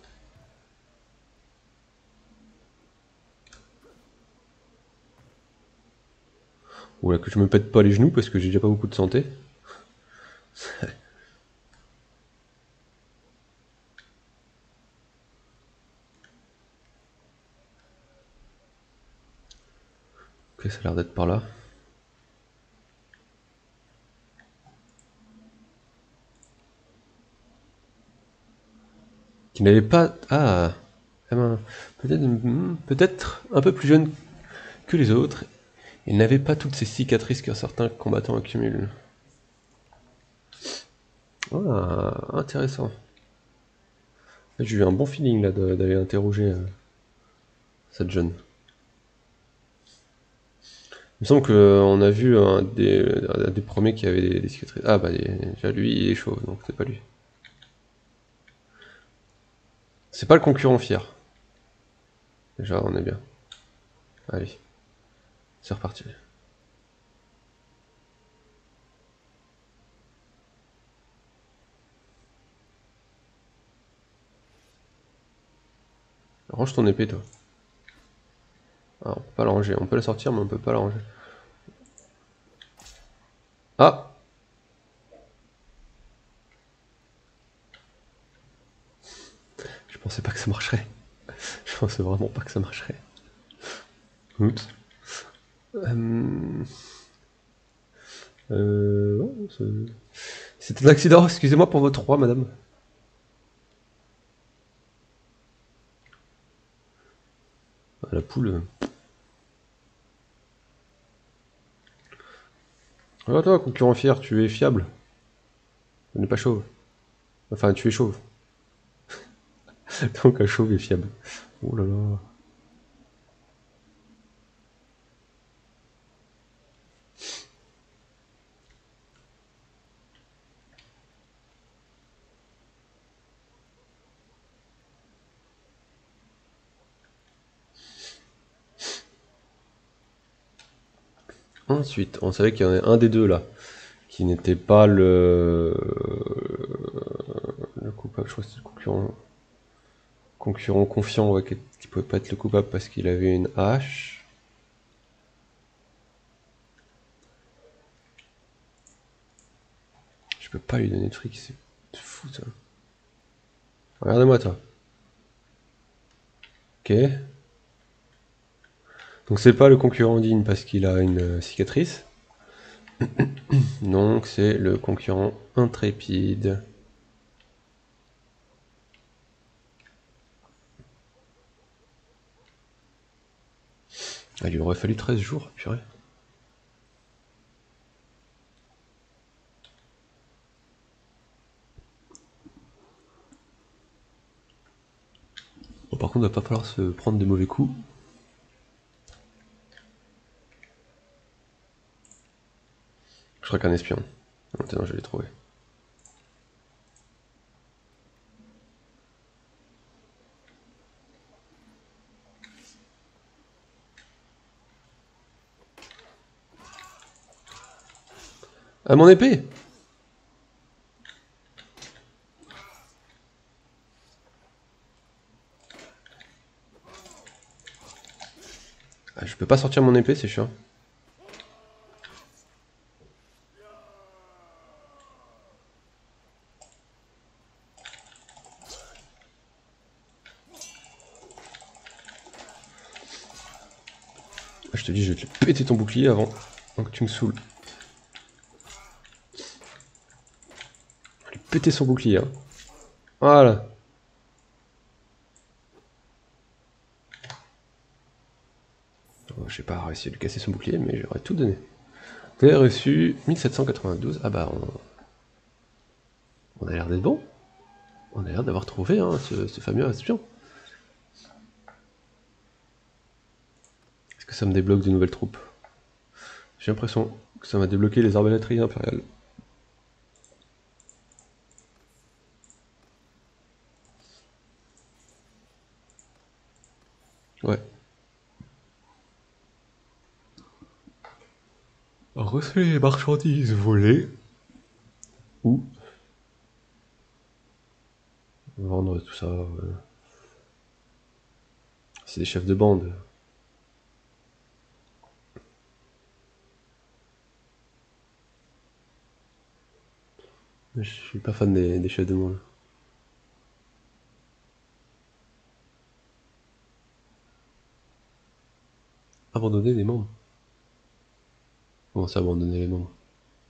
Oula, que je me pète pas les genoux parce que j'ai déjà pas beaucoup de santé. Ok, ça a l'air d'être par là. Qui n'avait pas... Ah, peut-être un peu plus jeune que les autres. Il n'avait pas toutes ces cicatrices que certains combattants accumulent. Ah, intéressant. J'ai eu un bon feeling là d'aller interroger cette jeune. Il me semble qu'on a vu un des premiers qui avait des cicatrices. Ah bah déjà lui il est chaud, donc c'est pas lui. C'est pas le concurrent fier. Déjà on est bien. Allez, c'est reparti. Range ton épée toi. Ah, on peut pas la ranger, on peut la sortir mais on peut pas la ranger. Ah! Je pensais pas que ça marcherait. Je pensais vraiment pas que ça marcherait. Oups. Ouais, c'était un accident, excusez-moi pour votre roi, madame. Ah, la poule. Ah, toi, concurrent fier, tu es fiable. Tu n'es pas chauve. Enfin, tu es chauve. Donc un chauve est fiable. Oh là là. Ensuite, on savait qu'il y en avait un des deux là, qui n'était pas le coupable, je crois que c'était le concurrent confiant, ouais, qui pouvait pas être le coupable parce qu'il avait une hache. Je peux pas lui donner de fric, c'est fou ça. Regarde-moi toi. Ok. Donc c'est pas le concurrent digne parce qu'il a une cicatrice. Donc c'est le concurrent intrépide. Ah, il lui aurait fallu 13 jours, purée. Bon, par contre, il va pas falloir se prendre des mauvais coups. Je crois qu'un espion. Maintenant, je l'ai trouvé. Ah, mon épée! Ah, je peux pas sortir mon épée, c'est chiant. Je te dis, je vais te péter ton bouclier avant que tu me saoules. Je vais lui péter son bouclier, hein. Voilà. J'ai pas réussi à lui casser son bouclier, mais j'aurais tout donné. Vous avez reçu 1792. Ah bah, on a l'air d'être bon. On a l'air d'avoir trouvé hein, ce fameux espion. Est-ce que ça me débloque de nouvelles troupes? J'ai l'impression que ça m'a débloqué les arbalétriers impériales. Ouais. Receler les marchandises volées. Ou vendre tout ça. C'est des chefs de bande. Je suis pas fan des chefs de bande. Abandonner les membres. Comment ça abandonner les membres?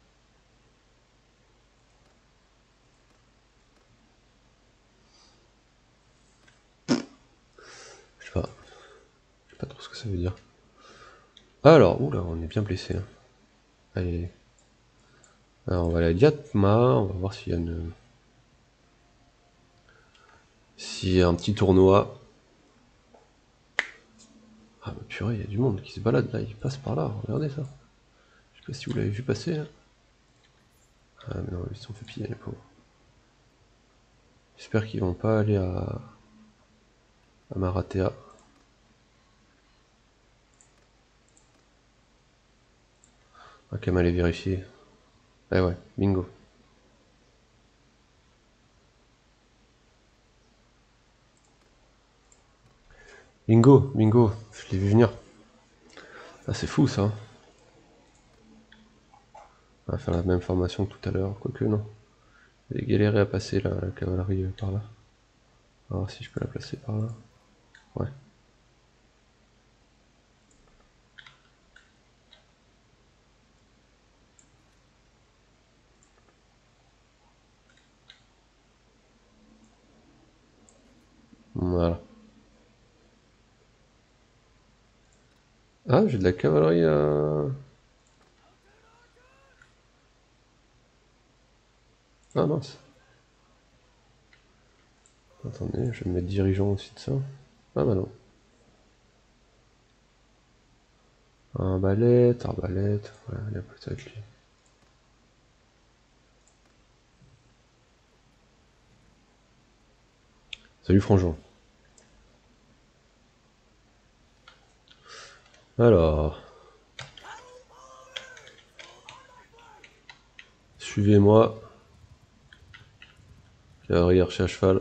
Je sais pas. Je sais pas trop ce que ça veut dire. Alors, oula, on est bien blessé. Hein. Allez. Alors on va aller à Diatma, on va voir s'il y a une... S'il y a un petit tournoi. Ah bah purée, il y a du monde qui se balade là, il passe par là, regardez ça. Je sais pas si vous l'avez vu passer là. Ah mais non, ils se sont fait piller les pauvres. J'espère qu'ils vont pas aller à Maratea. On va quand même aller vérifier. Eh ouais, bingo. Bingo, bingo, je l'ai vu venir. Ah c'est fou ça. On va faire la même formation que tout à l'heure, quoique non. J'ai galéré à passer la cavalerie par là. On va voir si je peux la placer par là. Ouais. Voilà. Ah, j'ai de la cavalerie à... Ah mince. Attendez, je vais me mettre dirigeant aussi de ça. Ah bah non. Arbalète, arbalète, ouais, il y a peut-être lui. Salut Franjean. Alors, Suivez-moi. Cavalier à cheval.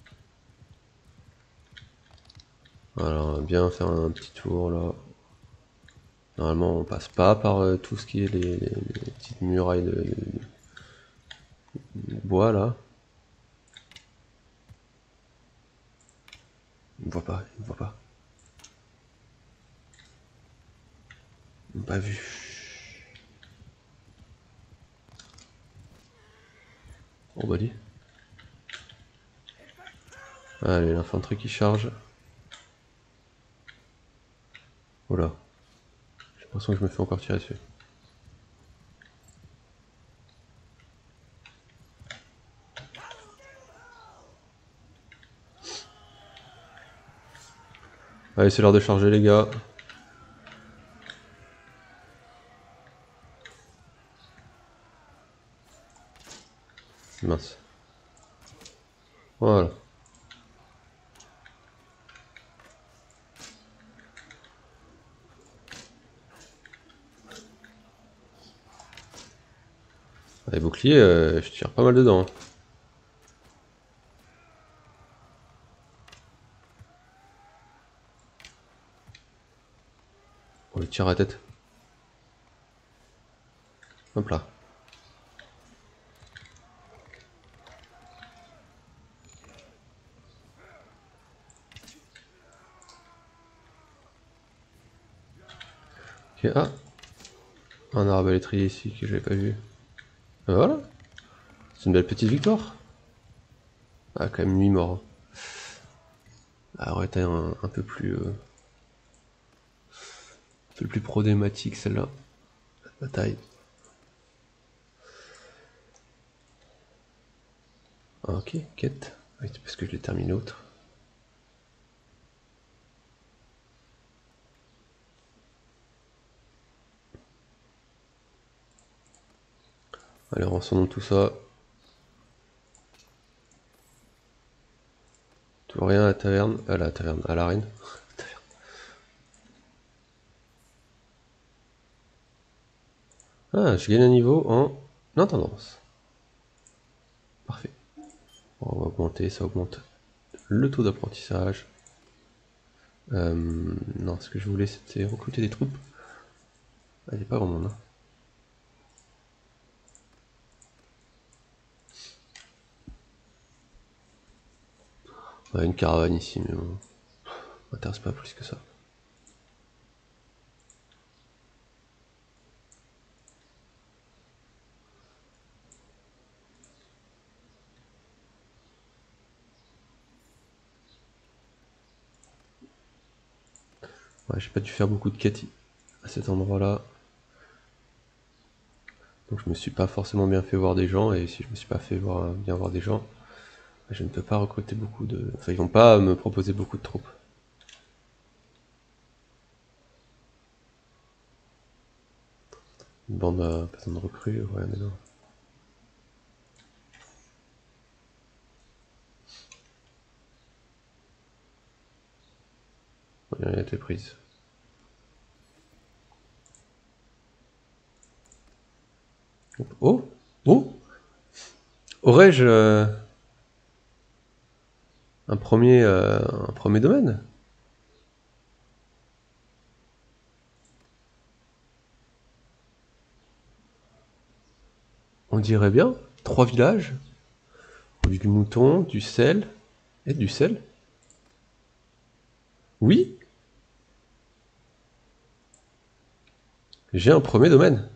Voilà, on va bien faire un petit tour là. Normalement on passe pas par tout ce qui est les petites murailles de bois là. Il me voit pas, il me voit pas. Il m'a pas vu. Oh bah dis. Allez, l'infanterie qui charge. Voilà. J'ai l'impression que je me fais encore tirer dessus. Allez, c'est l'heure de charger les gars. Mince. Voilà. Les boucliers, je tire pas mal dedans. On le tire à la tête. Hop là. Ok, ah. Un arbalétrier ici que j'avais pas vu. Et voilà. C'est une belle petite victoire. Ah, quand même 8 morts. Ah, aurait été un peu plus problématique celle-là. La bataille. Ah, ok, quête. Oui, c'est parce que je l'ai terminé l'autre. Allez, rançonnons tout ça. Toujours rien à la taverne. À la taverne, à l'arène. Ah, je gagne un niveau en intendance. Parfait. Bon, on va augmenter, ça augmente le taux d'apprentissage. Non, ce que je voulais c'était recruter des troupes. Ah, il n'y a pas grand monde. Hein. On a une caravane ici, mais bon, m'intéresse pas plus que ça. Ouais, j'ai pas dû faire beaucoup de quêtes à cet endroit-là. Donc je me suis pas forcément bien fait voir des gens, et si je me suis pas fait bien voir des gens, je ne peux pas recruter beaucoup de... Enfin, ils vont pas me proposer beaucoup de troupes. Une bande à besoin de recrues, ouais, mais non. Ouais, elle a été prise. Oh! Oh! Aurais-je un premier domaine? On dirait bien. 3 villages. Du mouton, du sel. Et du sel. Oui, j'ai un premier domaine.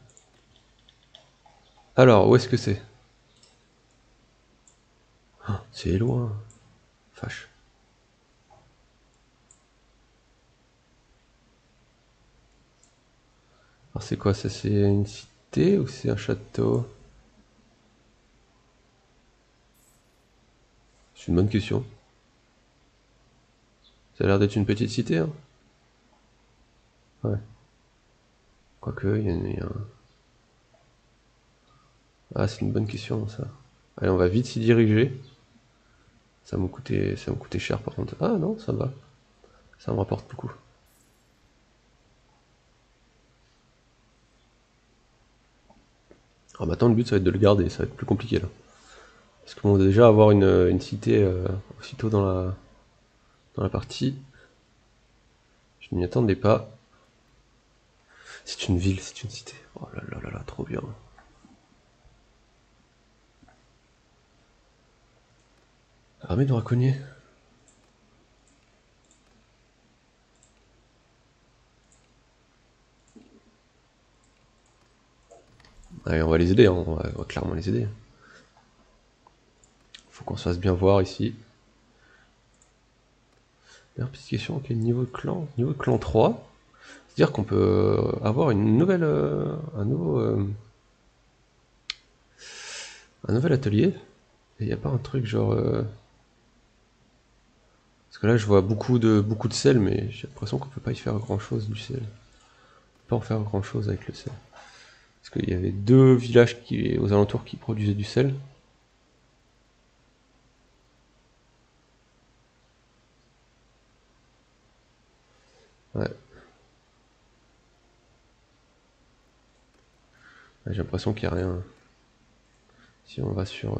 Alors, où est-ce que c'est? Ah, c'est loin. Fâche. Alors c'est quoi ça? C'est une cité ou c'est un château? C'est une bonne question. Ça a l'air d'être une petite cité, hein. Ouais. Quoique, il y a un... Ah, c'est une bonne question, ça. Allez, on va vite s'y diriger. Ça va me coûter cher, par contre. Ah non, ça va. Ça me rapporte beaucoup. Alors maintenant le but ça va être de le garder, ça va être plus compliqué là. Parce que bon déjà avoir une cité aussitôt dans la partie, je ne m'y attendais pas. C'est une ville, c'est une cité. Oh là là là là, trop bien. Armée de braconniers. Allez, on va les aider, hein, on va clairement les aider. Faut qu'on se fasse bien voir ici. D'ailleurs, petite question, quel niveau de clan? Niveau de clan 3. C'est-à-dire qu'on peut avoir une nouvelle, un nouvel atelier. Et y a pas un truc genre... Parce que là, je vois beaucoup de sel, mais j'ai l'impression qu'on peut pas y faire grand-chose du sel. On peut pas en faire grand-chose avec le sel. Parce qu'il y avait deux villages aux alentours qui produisaient du sel. Ouais. Ouais, j'ai l'impression qu'il n'y a rien. Si on va sur...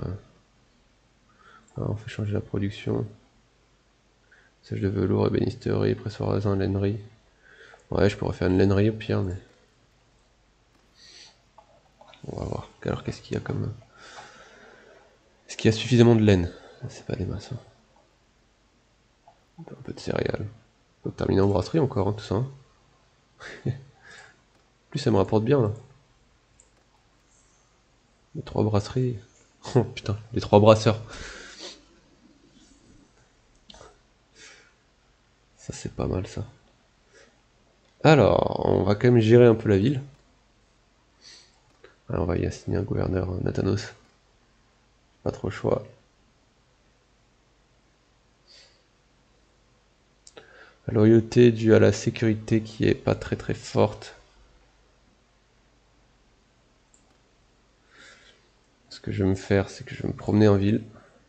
on fait changer la production. Sèche de velours, ébénisterie, pressoir à raisin, lainerie. Ouais, je pourrais faire une lainerie au pire, mais... On va voir. Alors qu'est-ce qu'il y a comme... Est-ce qu'il y a suffisamment de laine? C'est pas des masses. Hein. Un peu de céréales. On peut terminer en brasserie encore, hein, tout ça. Hein. En plus, ça me rapporte bien, là. Les 3 brasseries. Oh putain, les 3 brasseurs. Ça, c'est pas mal, ça. Alors, on va quand même gérer un peu la ville. Alors, on va y assigner un gouverneur, Nathanos. Pas trop le choix. La loyauté due à la sécurité qui est pas très très forte. Ce que je vais me faire, c'est que je vais me promener en ville.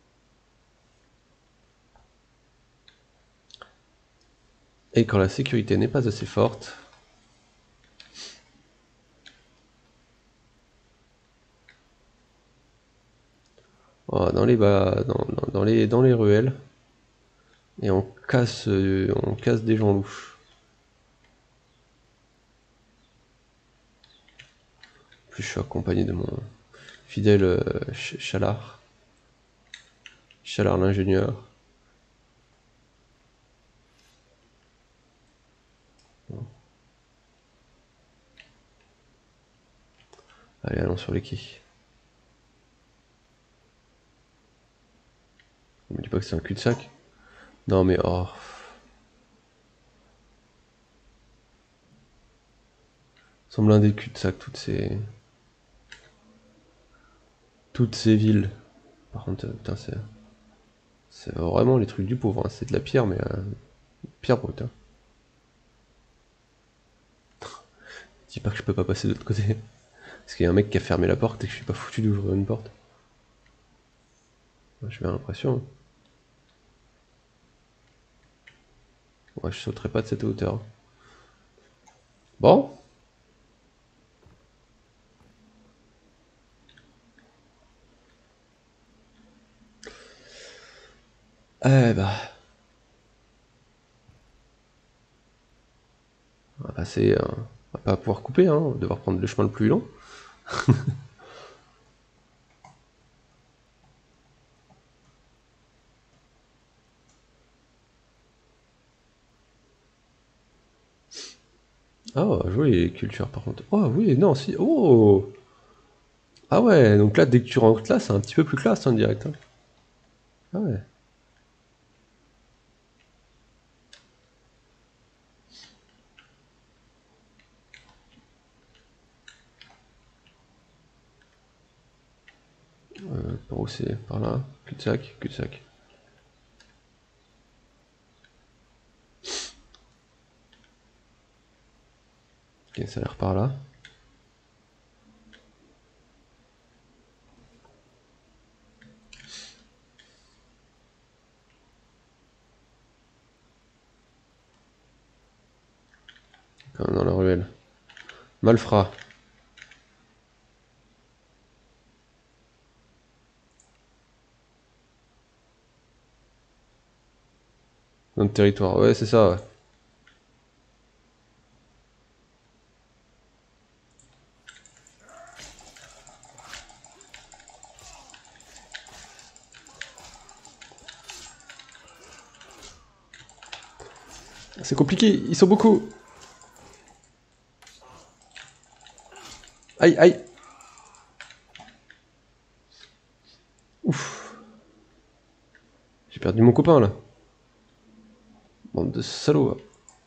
Et quand la sécurité n'est pas assez forte, voilà, dans les ruelles, et on casse des gens louches. En plus, je suis accompagné de mon fidèle Chalard. Chalard l'ingénieur. Allez, allons sur les quais. On me dit pas que c'est un cul-de-sac. Non mais oh. Sont blindés cul-de-sac toutes ces villes. Par contre, putain, c'est vraiment les trucs du pauvre. Hein. C'est de la pierre, mais pierre brute. Hein. Dis pas que je peux pas passer de l'autre côté. Parce qu'il y a un mec qui a fermé la porte et que je suis pas foutu d'ouvrir une porte. J'ai bien l'impression. Hein. Ouais, je sauterai pas de cette hauteur. Bon. Eh bah. On va passer. On va pas pouvoir couper, hein. On va devoir prendre le chemin le plus long. Ah, joli, culture par contre. Oh oui, non, si. Oh. Ah ouais, donc là, dès que tu rentres là, c'est un petit peu plus classe, hein, direct. Hein. Ah ouais. Par où c'est? Par là? Cul-de-sac? Cul-de-sac. Ok, ça a l'air par là. Quand même dans la ruelle. Malfrat. Notre territoire, ouais, c'est ça, ouais. C'est compliqué, ils sont beaucoup. Aïe, aïe. Ouf. J'ai perdu mon copain, là. Bande de salauds, va.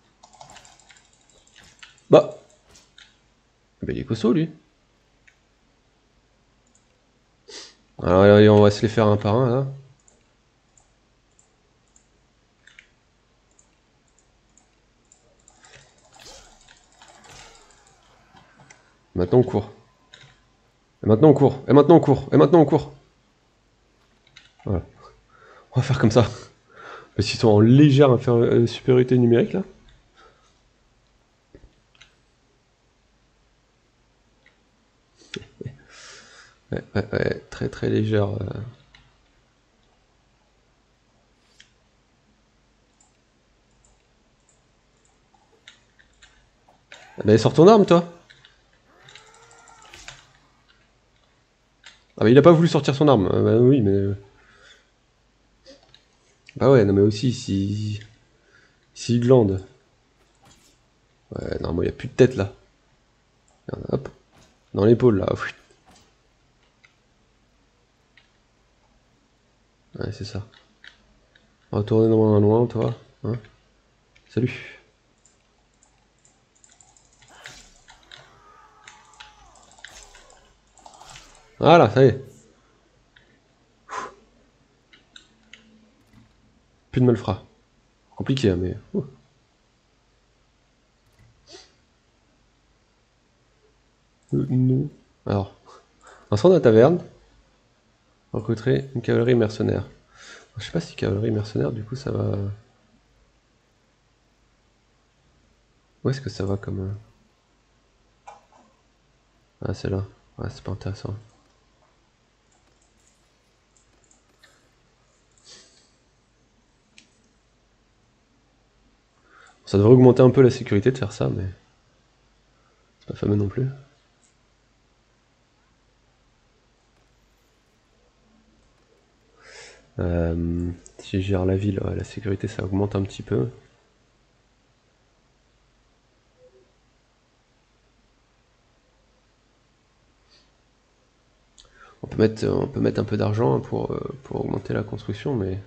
Bah. Bah, il est costaud, lui. Alors, allez, on va se les faire un par un, là. Maintenant, on court. Et maintenant, on court. Et maintenant, on court. Et maintenant, on court. Voilà. On va faire comme ça. Parce qu'ils sont en légère supériorité numérique, là. Ouais, ouais, ouais, très très légère. Bah, sors ton arme, toi. Ah, bah, il a pas voulu sortir son arme. Bah, oui, mais. Bah, ouais, non, mais aussi, si. S'il glande. Ouais, non, moi, il a plus de tête, là. Regarde, hop. Dans l'épaule, là. Ouais, c'est ça. Retourner dans un loin, toi. Hein. Salut. Voilà, ça y est. Plus de malfrats. Compliqué, hein, mais. Non. Alors, incendie à la taverne. Recruter une cavalerie mercenaire. Je sais pas si cavalerie mercenaire, du coup, ça va. Où est-ce que ça va comme. Ah, c'est là. Ouais, c'est pas intéressant. Ça devrait augmenter un peu la sécurité de faire ça, mais. C'est pas fameux non plus. Si je gère la ville, ouais, la sécurité ça augmente un petit peu. On peut mettre un peu d'argent pour augmenter la construction, mais.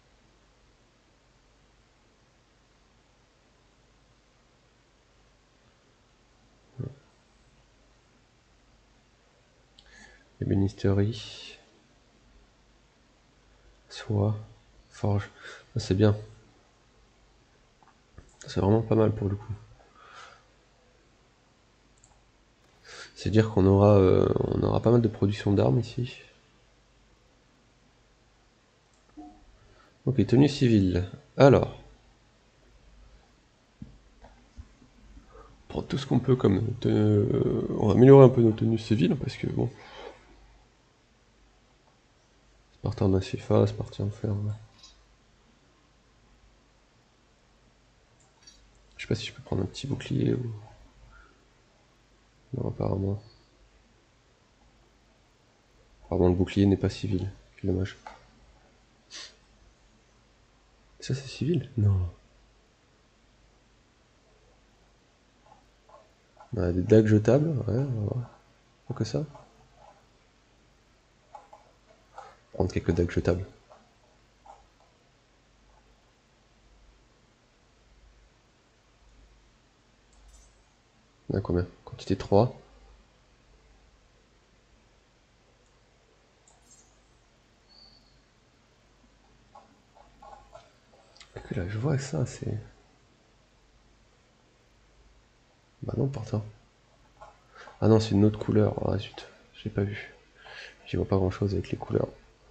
Ébénisterie. Soie. Forge. Ça, c'est bien. C'est vraiment pas mal pour le coup. C'est dire on aura pas mal de production d'armes ici. Ok, tenue civile. Alors, prendre tout ce qu'on peut comme on va améliorer un peu nos tenues civiles parce que bon, c'est parti en acifa, c'est parti en fer. Ouais. Je sais pas si je peux prendre un petit bouclier ou. Non, apparemment. Apparemment, le bouclier n'est pas civil. Quel dommage. Ça, c'est civil? Non. On a des dagues jetables, ouais, on va voir. Pas que ça. Prendre quelques dagues jetables. On a combien? Quantité 3. Que là, je vois ça, c'est. Bah non, pourtant. Ah non, c'est une autre couleur. Ah zut, j'ai pas vu. J'y vois pas grand chose avec les couleurs.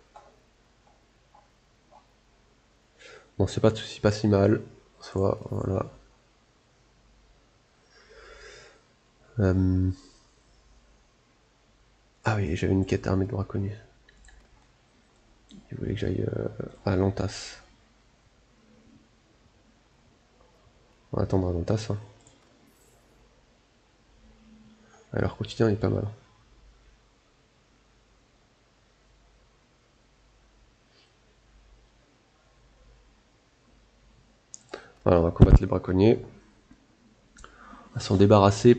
Bon, c'est pas si mal. Soit, voilà. Euh, Ah oui, j'avais une quête armée de braconniers. Il voulait que j'aille à Lantas. On va attendre avant tasse. Hein. Alors quotidien il est pas mal. Voilà, on va combattre les braconniers. On va s'en débarrasser.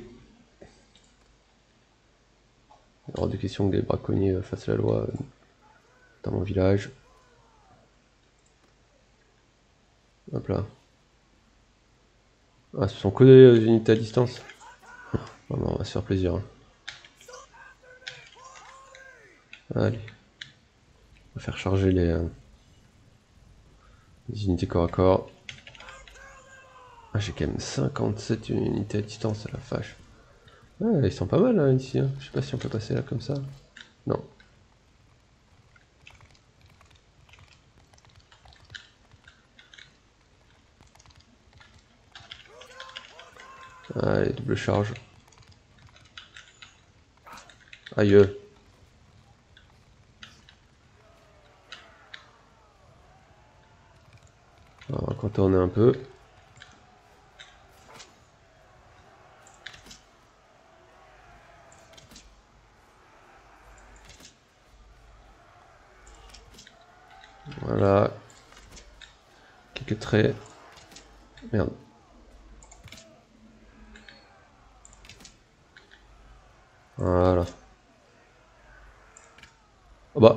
Il est hors de question que des braconniers fassent la loi dans mon village. Hop là. Ah, ce sont que des unités à distance. Oh, non, on va se faire plaisir. Hein. Allez. On va faire charger les unités corps à corps. Ah, j'ai quand même 57 unités à distance, à la vache. Ouais, ils sont pas mal là, ici. Hein. Je sais pas si on peut passer là comme ça. Non. Allez, double charge. Aïe. On va contourner un peu. Voilà. Quelques traits. Merde. Voilà. Oh bah.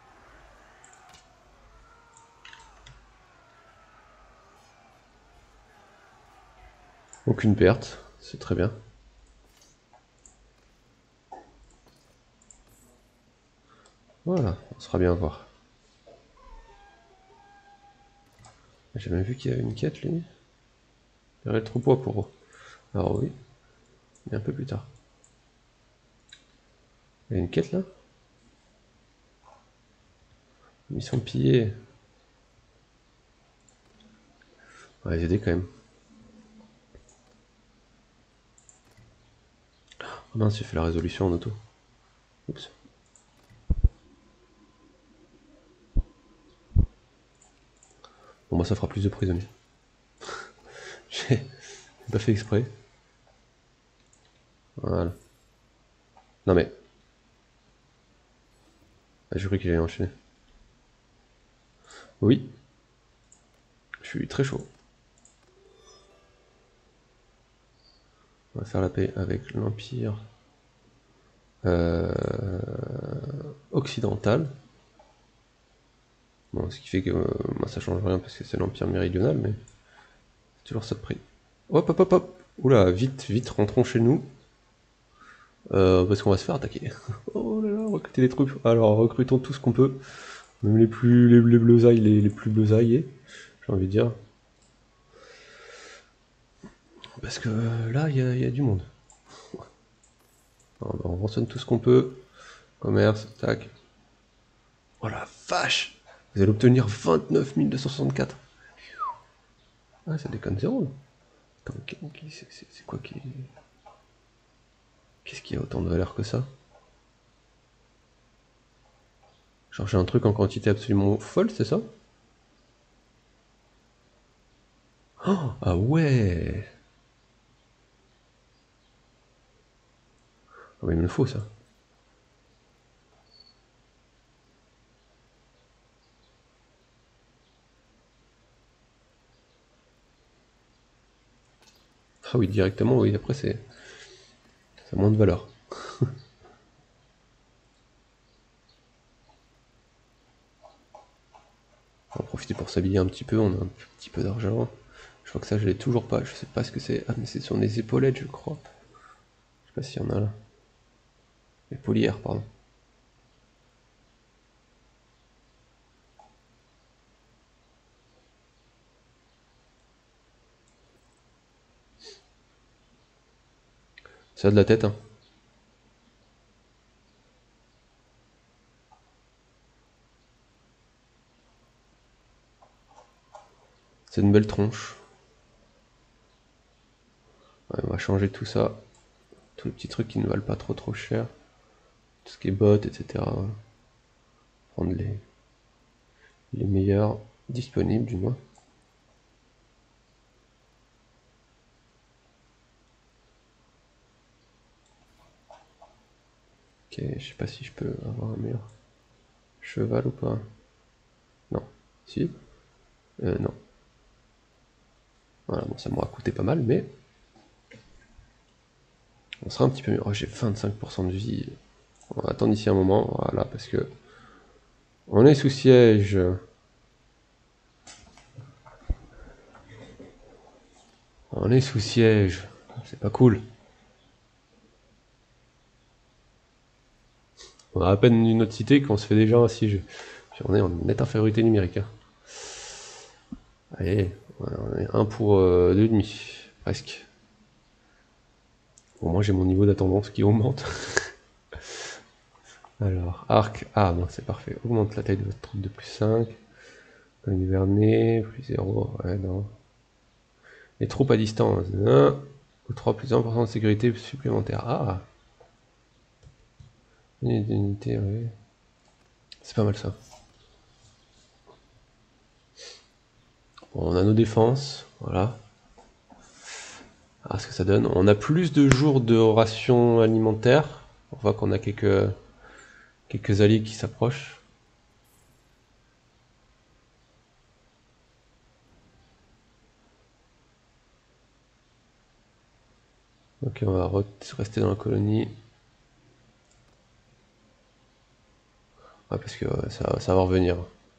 Aucune perte. C'est très bien. Voilà. On sera bien à voir. J'ai même vu qu'il y avait une quête, lui. Il y aurait trop poids pour eux. Alors oui. Mais un peu plus tard. Il y a une quête là? Ils sont pillés. On va les aider quand même. Oh mince, j'ai fait la résolution en auto. Oups. Bon, moi ça fera plus de prisonniers. J'ai pas fait exprès. Voilà. Non mais. Ah, j'ai cru qu'il allait enchaîner. Oui. Je suis très chaud. On va faire la paix avec l'Empire occidental. Bon, ce qui fait que moi ça change rien parce que c'est l'Empire méridional, mais c'est toujours ça de prix. Hop hop hop hop. Oula, vite, vite, rentrons chez nous. Parce qu'on va se faire attaquer. Oh là là, recruter des troupes. Alors recrutons tout ce qu'on peut. Même les plus les bleusailles, les plus bleusaillés, j'ai envie de dire. Parce que là, il y a du monde. Alors, on rançonne tout ce qu'on peut. Commerce, tac. Oh la vache! Vous allez obtenir 29 264. Ah, ça déconne zéro. Attends, c'est quoi qui. Qu'est-ce qui a autant de valeur que ça? Genre, j'ai un truc en quantité absolument folle, c'est ça? Oh, ah ouais! Ah, mais il me le faut ça. Ah oui, directement, oui, après c'est. Ça a moins de valeur. On va en profiter pour s'habiller un petit peu, on a un petit peu d'argent. Je crois que ça je l'ai toujours pas, je sais pas ce que c'est. Ah mais c'est sur les épaulettes je crois. Je sais pas s'il y en a là. Les polières, pardon. Ça a de la tête, hein. C'est une belle tronche. Ouais, on va changer tout ça. Tous les petits trucs qui ne valent pas trop cher. Tout ce qui est bottes, etc. Prendre les meilleurs disponibles du moins. Ok, je sais pas si je peux avoir un meilleur cheval ou pas. Non. Si. Non. Voilà, bon, ça m'aura coûté pas mal, mais on sera un petit peu mieux. Oh, j'ai 25% de vie. On va attendre ici un moment, voilà, parce que on est sous siège. On est sous siège. C'est pas cool. On a à peine une autre cité qu'on se fait déjà assiéger. Puis on est en nette infériorité numérique. Hein. Allez, on est 1 pour 2,5. Presque. Au moins j'ai mon niveau d'attendance qui augmente. Alors, arc. Ah bon, c'est parfait. Augmente la taille de votre troupe de plus 5. Hiverné, plus 0. Ouais, non. Les troupes à distance. 1 ou 3 plus 1% de sécurité supplémentaire. Ah, une unité, oui. C'est pas mal ça. Bon, on a nos défenses. Voilà. Ah, ce que ça donne. On a plus de jours de ration alimentaire. On voit qu'on a quelques alliés qui s'approchent. Ok, on va rester dans la colonie. Ouais, parce que ça va revenir.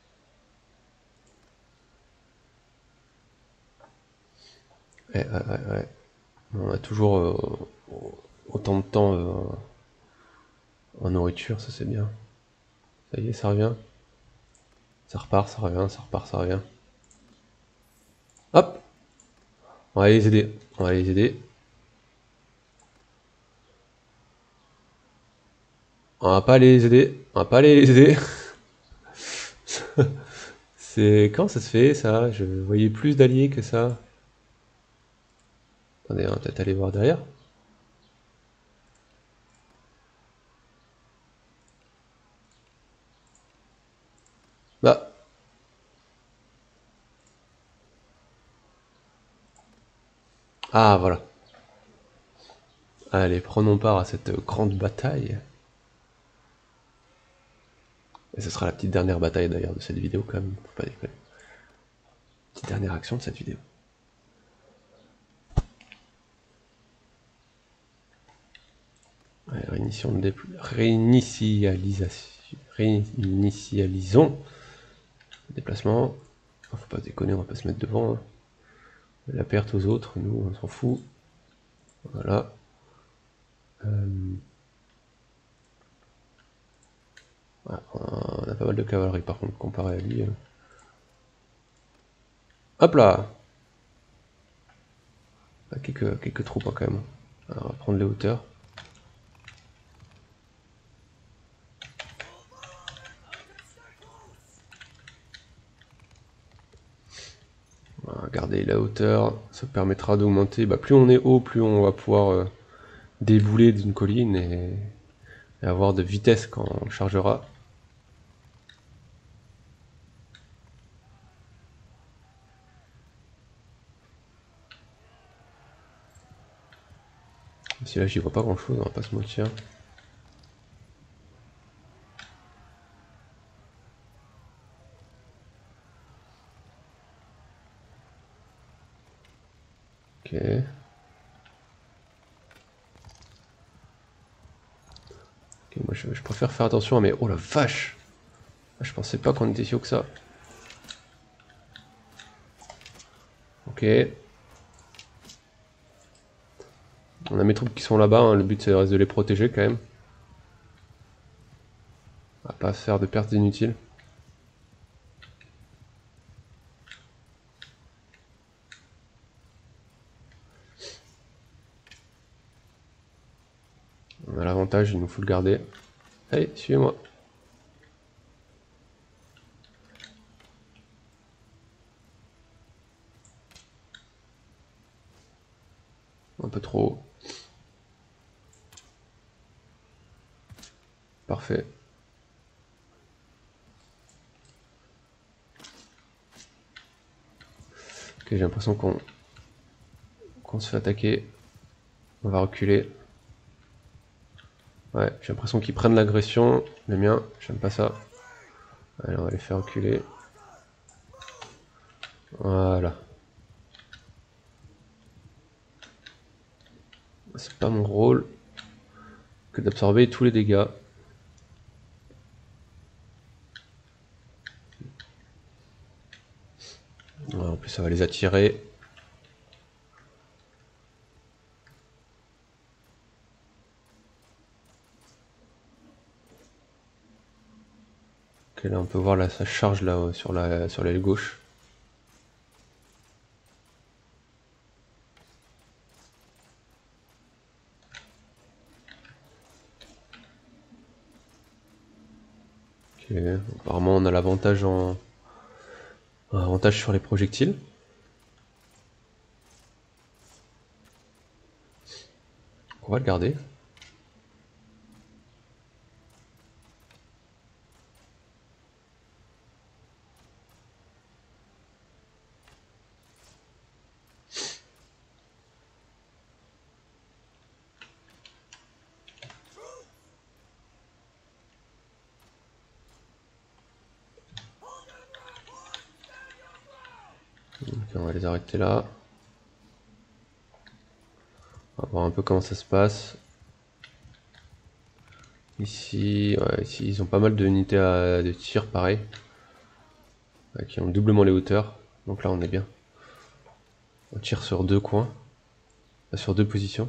Ouais. On a toujours autant de temps en nourriture, ça c'est bien. Ça y est, ça revient. Ça repart, ça revient, ça repart, ça revient. Hop! On va les aider. On va les aider. On va pas les aider. On va pas les aider. C'est quand ça se fait ça? Je voyais plus d'alliés que ça. Attendez, on va peut-être aller voir derrière. Bah. Ah voilà. Allez, prenons part à cette grande bataille. Et ce sera la petite dernière bataille d'ailleurs de cette vidéo quand même. Faut pas déconner. Petite dernière action de cette vidéo. Ouais, réinitialisons le déplacement. Oh, faut pas déconner, on va pas se mettre devant. Hein. La perte aux autres, nous on s'en fout. Voilà. Voilà. On a pas mal de cavalerie par contre comparé à lui. Hop là! Quelques troupes hein, quand même. Alors, on va prendre les hauteurs. On va garder la hauteur, ça permettra d'augmenter. Bah, plus on est haut, plus on va pouvoir débouler d'une colline et avoir de vitesse quand on chargera. Si là j'y vois pas grand chose, on va pas se mentir. Ok. Ok, moi je préfère faire attention à mes... Oh la vache! Je pensais pas qu'on était si haut que ça. Ok. On a mes troupes qui sont là-bas, hein. Le but c'est de les protéger quand même. On va pas faire de pertes inutiles. On a l'avantage, il nous faut le garder. Allez, suivez-moi. Un peu trop haut. Parfait. Ok, j'ai l'impression qu'on se fait attaquer. On va reculer. Ouais, j'ai l'impression qu'ils prennent l'agression. Les miens, j'aime pas ça. Allez, on va les faire reculer. Voilà. C'est pas mon rôle que d'absorber tous les dégâts. Ouais, en plus, ça va les attirer. Ok, là, on peut voir là, ça charge là sur l'aile gauche. Ok, apparemment, on a l'avantage avantage sur les projectiles. On va le garder. Ok, on va les arrêter là. On va voir un peu comment ça se passe. Ici, ouais, ici ils ont pas mal d'unités de tir, pareil. Ouais, qui ont doublement les hauteurs. Donc là, on est bien. On tire sur deux coins. Sur deux positions.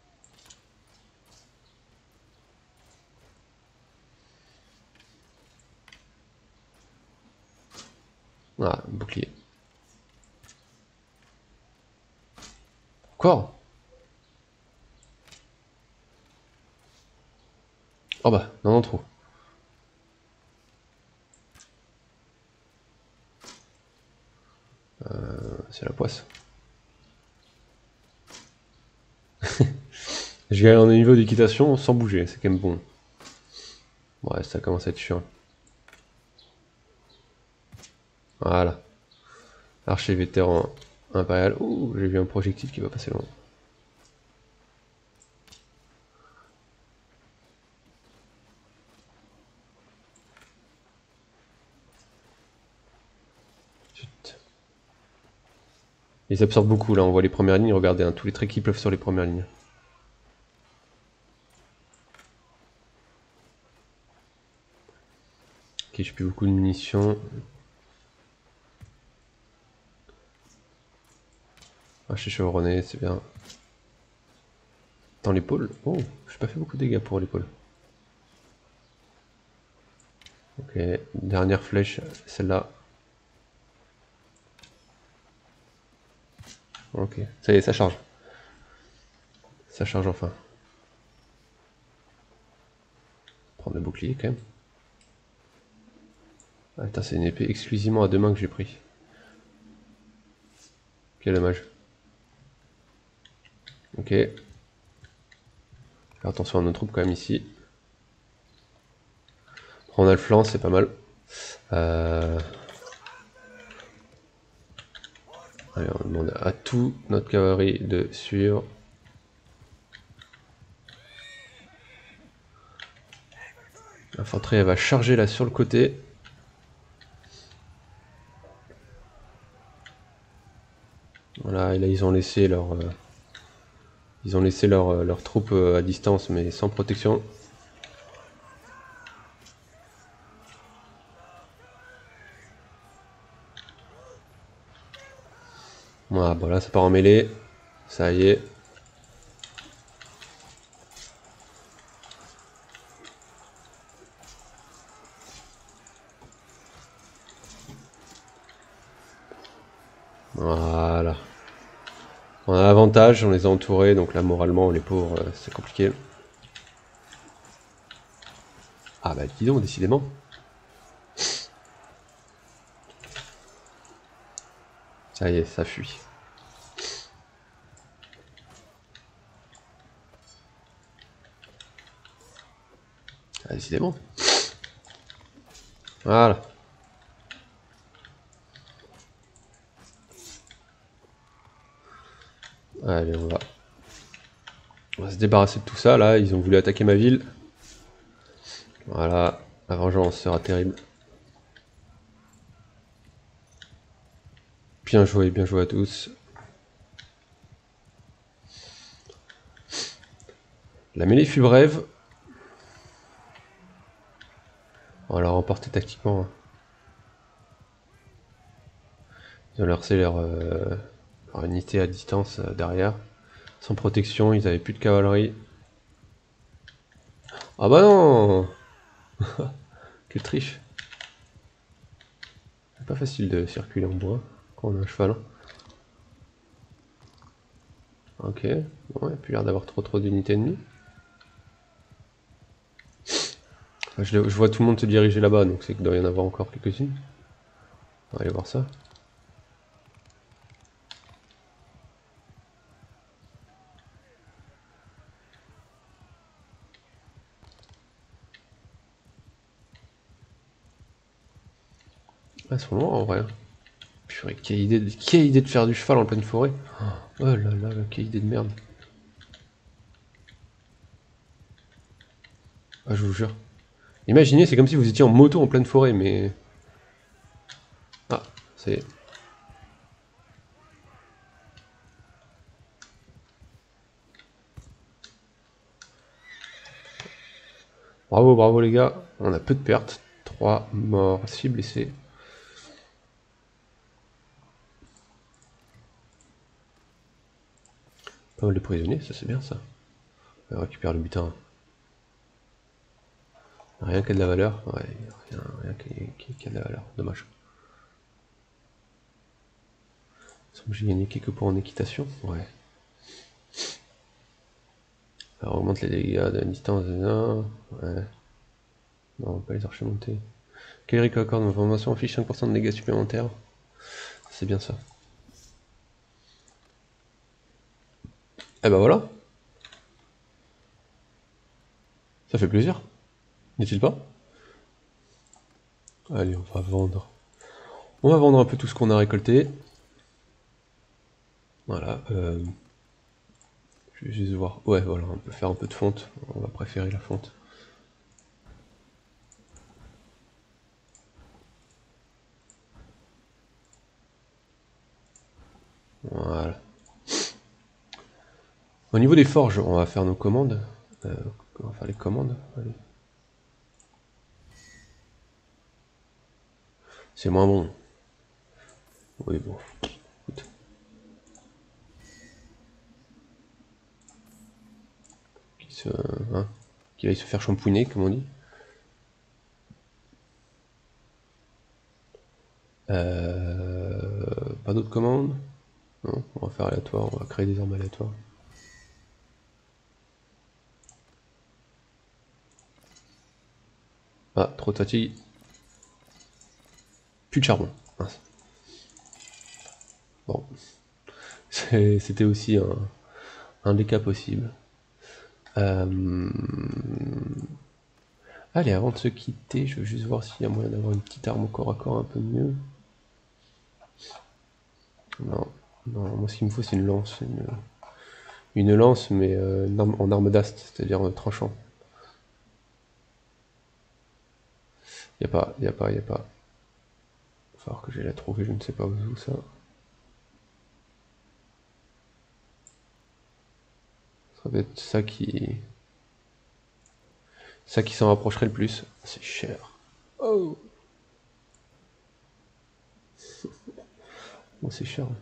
Ah, bouclier. Encore? Oh bah, non, trop. C'est la poisse. Je gagne en niveau d'équitation sans bouger, c'est quand même bon. Ouais, ça commence à être chiant. Voilà. Archer vétéran impérial. Ouh, j'ai vu un projectile qui va passer loin. Chut. Ils absorbent beaucoup là, on voit les premières lignes, regardez, hein, tous les traits qui pleuvent sur les premières lignes. Ok, j'ai plus beaucoup de munitions. Ah, je suis chevronné, c'est bien. Dans l'épaule. Oh, j'ai pas fait beaucoup de dégâts pour l'épaule. Ok, dernière flèche, celle-là. Ok, ça y est, ça charge. Ça charge enfin. Prendre le bouclier quand même. Ah, attends, c'est une épée exclusivement à deux mains que j'ai pris. Quel dommage. Ok. Faire attention à nos troupes quand même ici. On a le flanc, c'est pas mal. Allez, on demande à tout notre cavalerie de suivre. L'infanterie elle va charger là sur le côté. Voilà, et là ils ont laissé leurs troupes à distance mais sans protection. Voilà, bon là ça part en mêlée. Ça y est. Voilà. On a l'avantage, on les a entourés, donc là moralement les pauvres c'est compliqué. Ah bah dis donc, décidément. Ça y est, ça fuit. Ah, décidément. Voilà. Allez, on va se débarrasser de tout ça là, ils ont voulu attaquer ma ville. Voilà, la vengeance sera terrible. Bien joué à tous. La mêlée fut brève. On va la remporter tactiquement. Ils ont lancé leur unité à distance derrière. Sans protection, ils avaient plus de cavalerie. Ah bah non. Quelle triche. C'est pas facile de circuler en bois quand on a un cheval. Ok, bon, il n'y a plus l'air d'avoir trop d'unités ennemies. Je vois tout le monde se diriger là-bas, donc c'est qu'il doit y en avoir encore quelques-unes. On va aller voir ça. Ah, elles sont loin en vrai. Purée, quelle idée de faire du cheval en pleine forêt. Oh là là, quelle idée de merde. Ah, je vous jure. Imaginez, c'est comme si vous étiez en moto en pleine forêt, mais... Ah, c'est... Bravo, bravo les gars. On a peu de pertes. 3 morts, 6 blessés. Pas mal de prisonniers, ça c'est bien ça. On récupère le butin. Rien qui a de la valeur. Ouais, rien qui a de la valeur. Dommage. J'ai gagné quelques points en équitation. Ouais. Alors, on augmente les dégâts de distance. Ouais. Non, pas les archers montés. Cléric accorde une formation affiche 5% de dégâts supplémentaires. C'est bien ça. Eh ben voilà. Ça fait plaisir. N'est-il pas? Allez, on va vendre. On va vendre un peu tout ce qu'on a récolté. Voilà. Je vais juste voir. Ouais, voilà, on peut faire un peu de fonte. On va préférer la fonte. Voilà. Au niveau des forges, on va faire nos commandes. On va faire les commandes. Allez. C'est moins bon. Oui, bon. Écoute. Qu'il aille se faire shampouiner, comme on dit. Pas d'autres commandes? Non, on va faire aléatoire, on va créer des armes aléatoires. Ah, trop de fatigue. Plus de charbon. Mince. Bon. C'était aussi un des cas possibles. Allez, avant de se quitter, je veux juste voir s'il y a moyen d'avoir une petite arme au corps à corps un peu mieux. Non, non, moi ce qu'il me faut c'est une lance. Une lance, mais en arme d'ast, c'est-à-dire tranchant. Y a pas. Il va falloir que j'aille la trouver, je ne sais pas où ça. Ça va être ça qui... Ça qui s'en rapprocherait le plus. C'est cher. Oh, bon, c'est cher.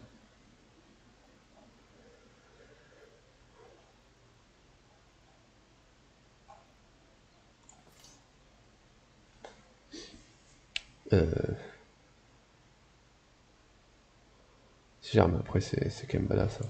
C'est cher, mais après c'est quand même badass. Hein.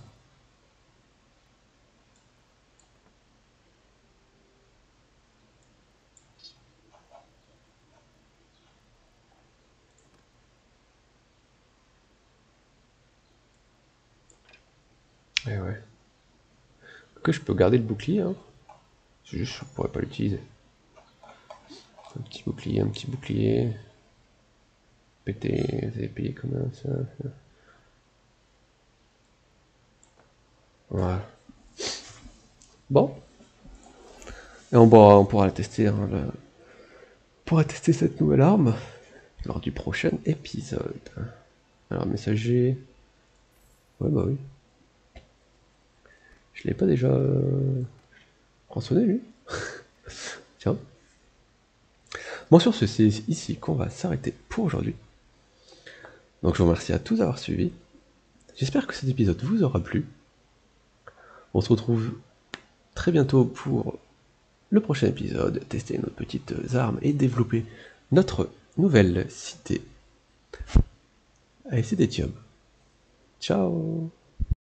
Et ouais. Que je peux garder le bouclier, hein. C'est juste je pourrais pas l'utiliser. Un petit bouclier. Péter, vous avez payé combien ça? Voilà. Bon. Et on pourra le tester, hein, pourra tester cette nouvelle arme lors du prochain épisode. Alors, messager... Ouais, bah oui. Je l'ai pas déjà rançonné, lui. Tiens. Bon, sur ce, c'est ici qu'on va s'arrêter pour aujourd'hui. Donc, je vous remercie à tous d'avoir suivi. J'espère que cet épisode vous aura plu. On se retrouve très bientôt pour le prochain épisode, tester nos petites armes et développer notre nouvelle cité. Allez, c'était Thium. Ciao!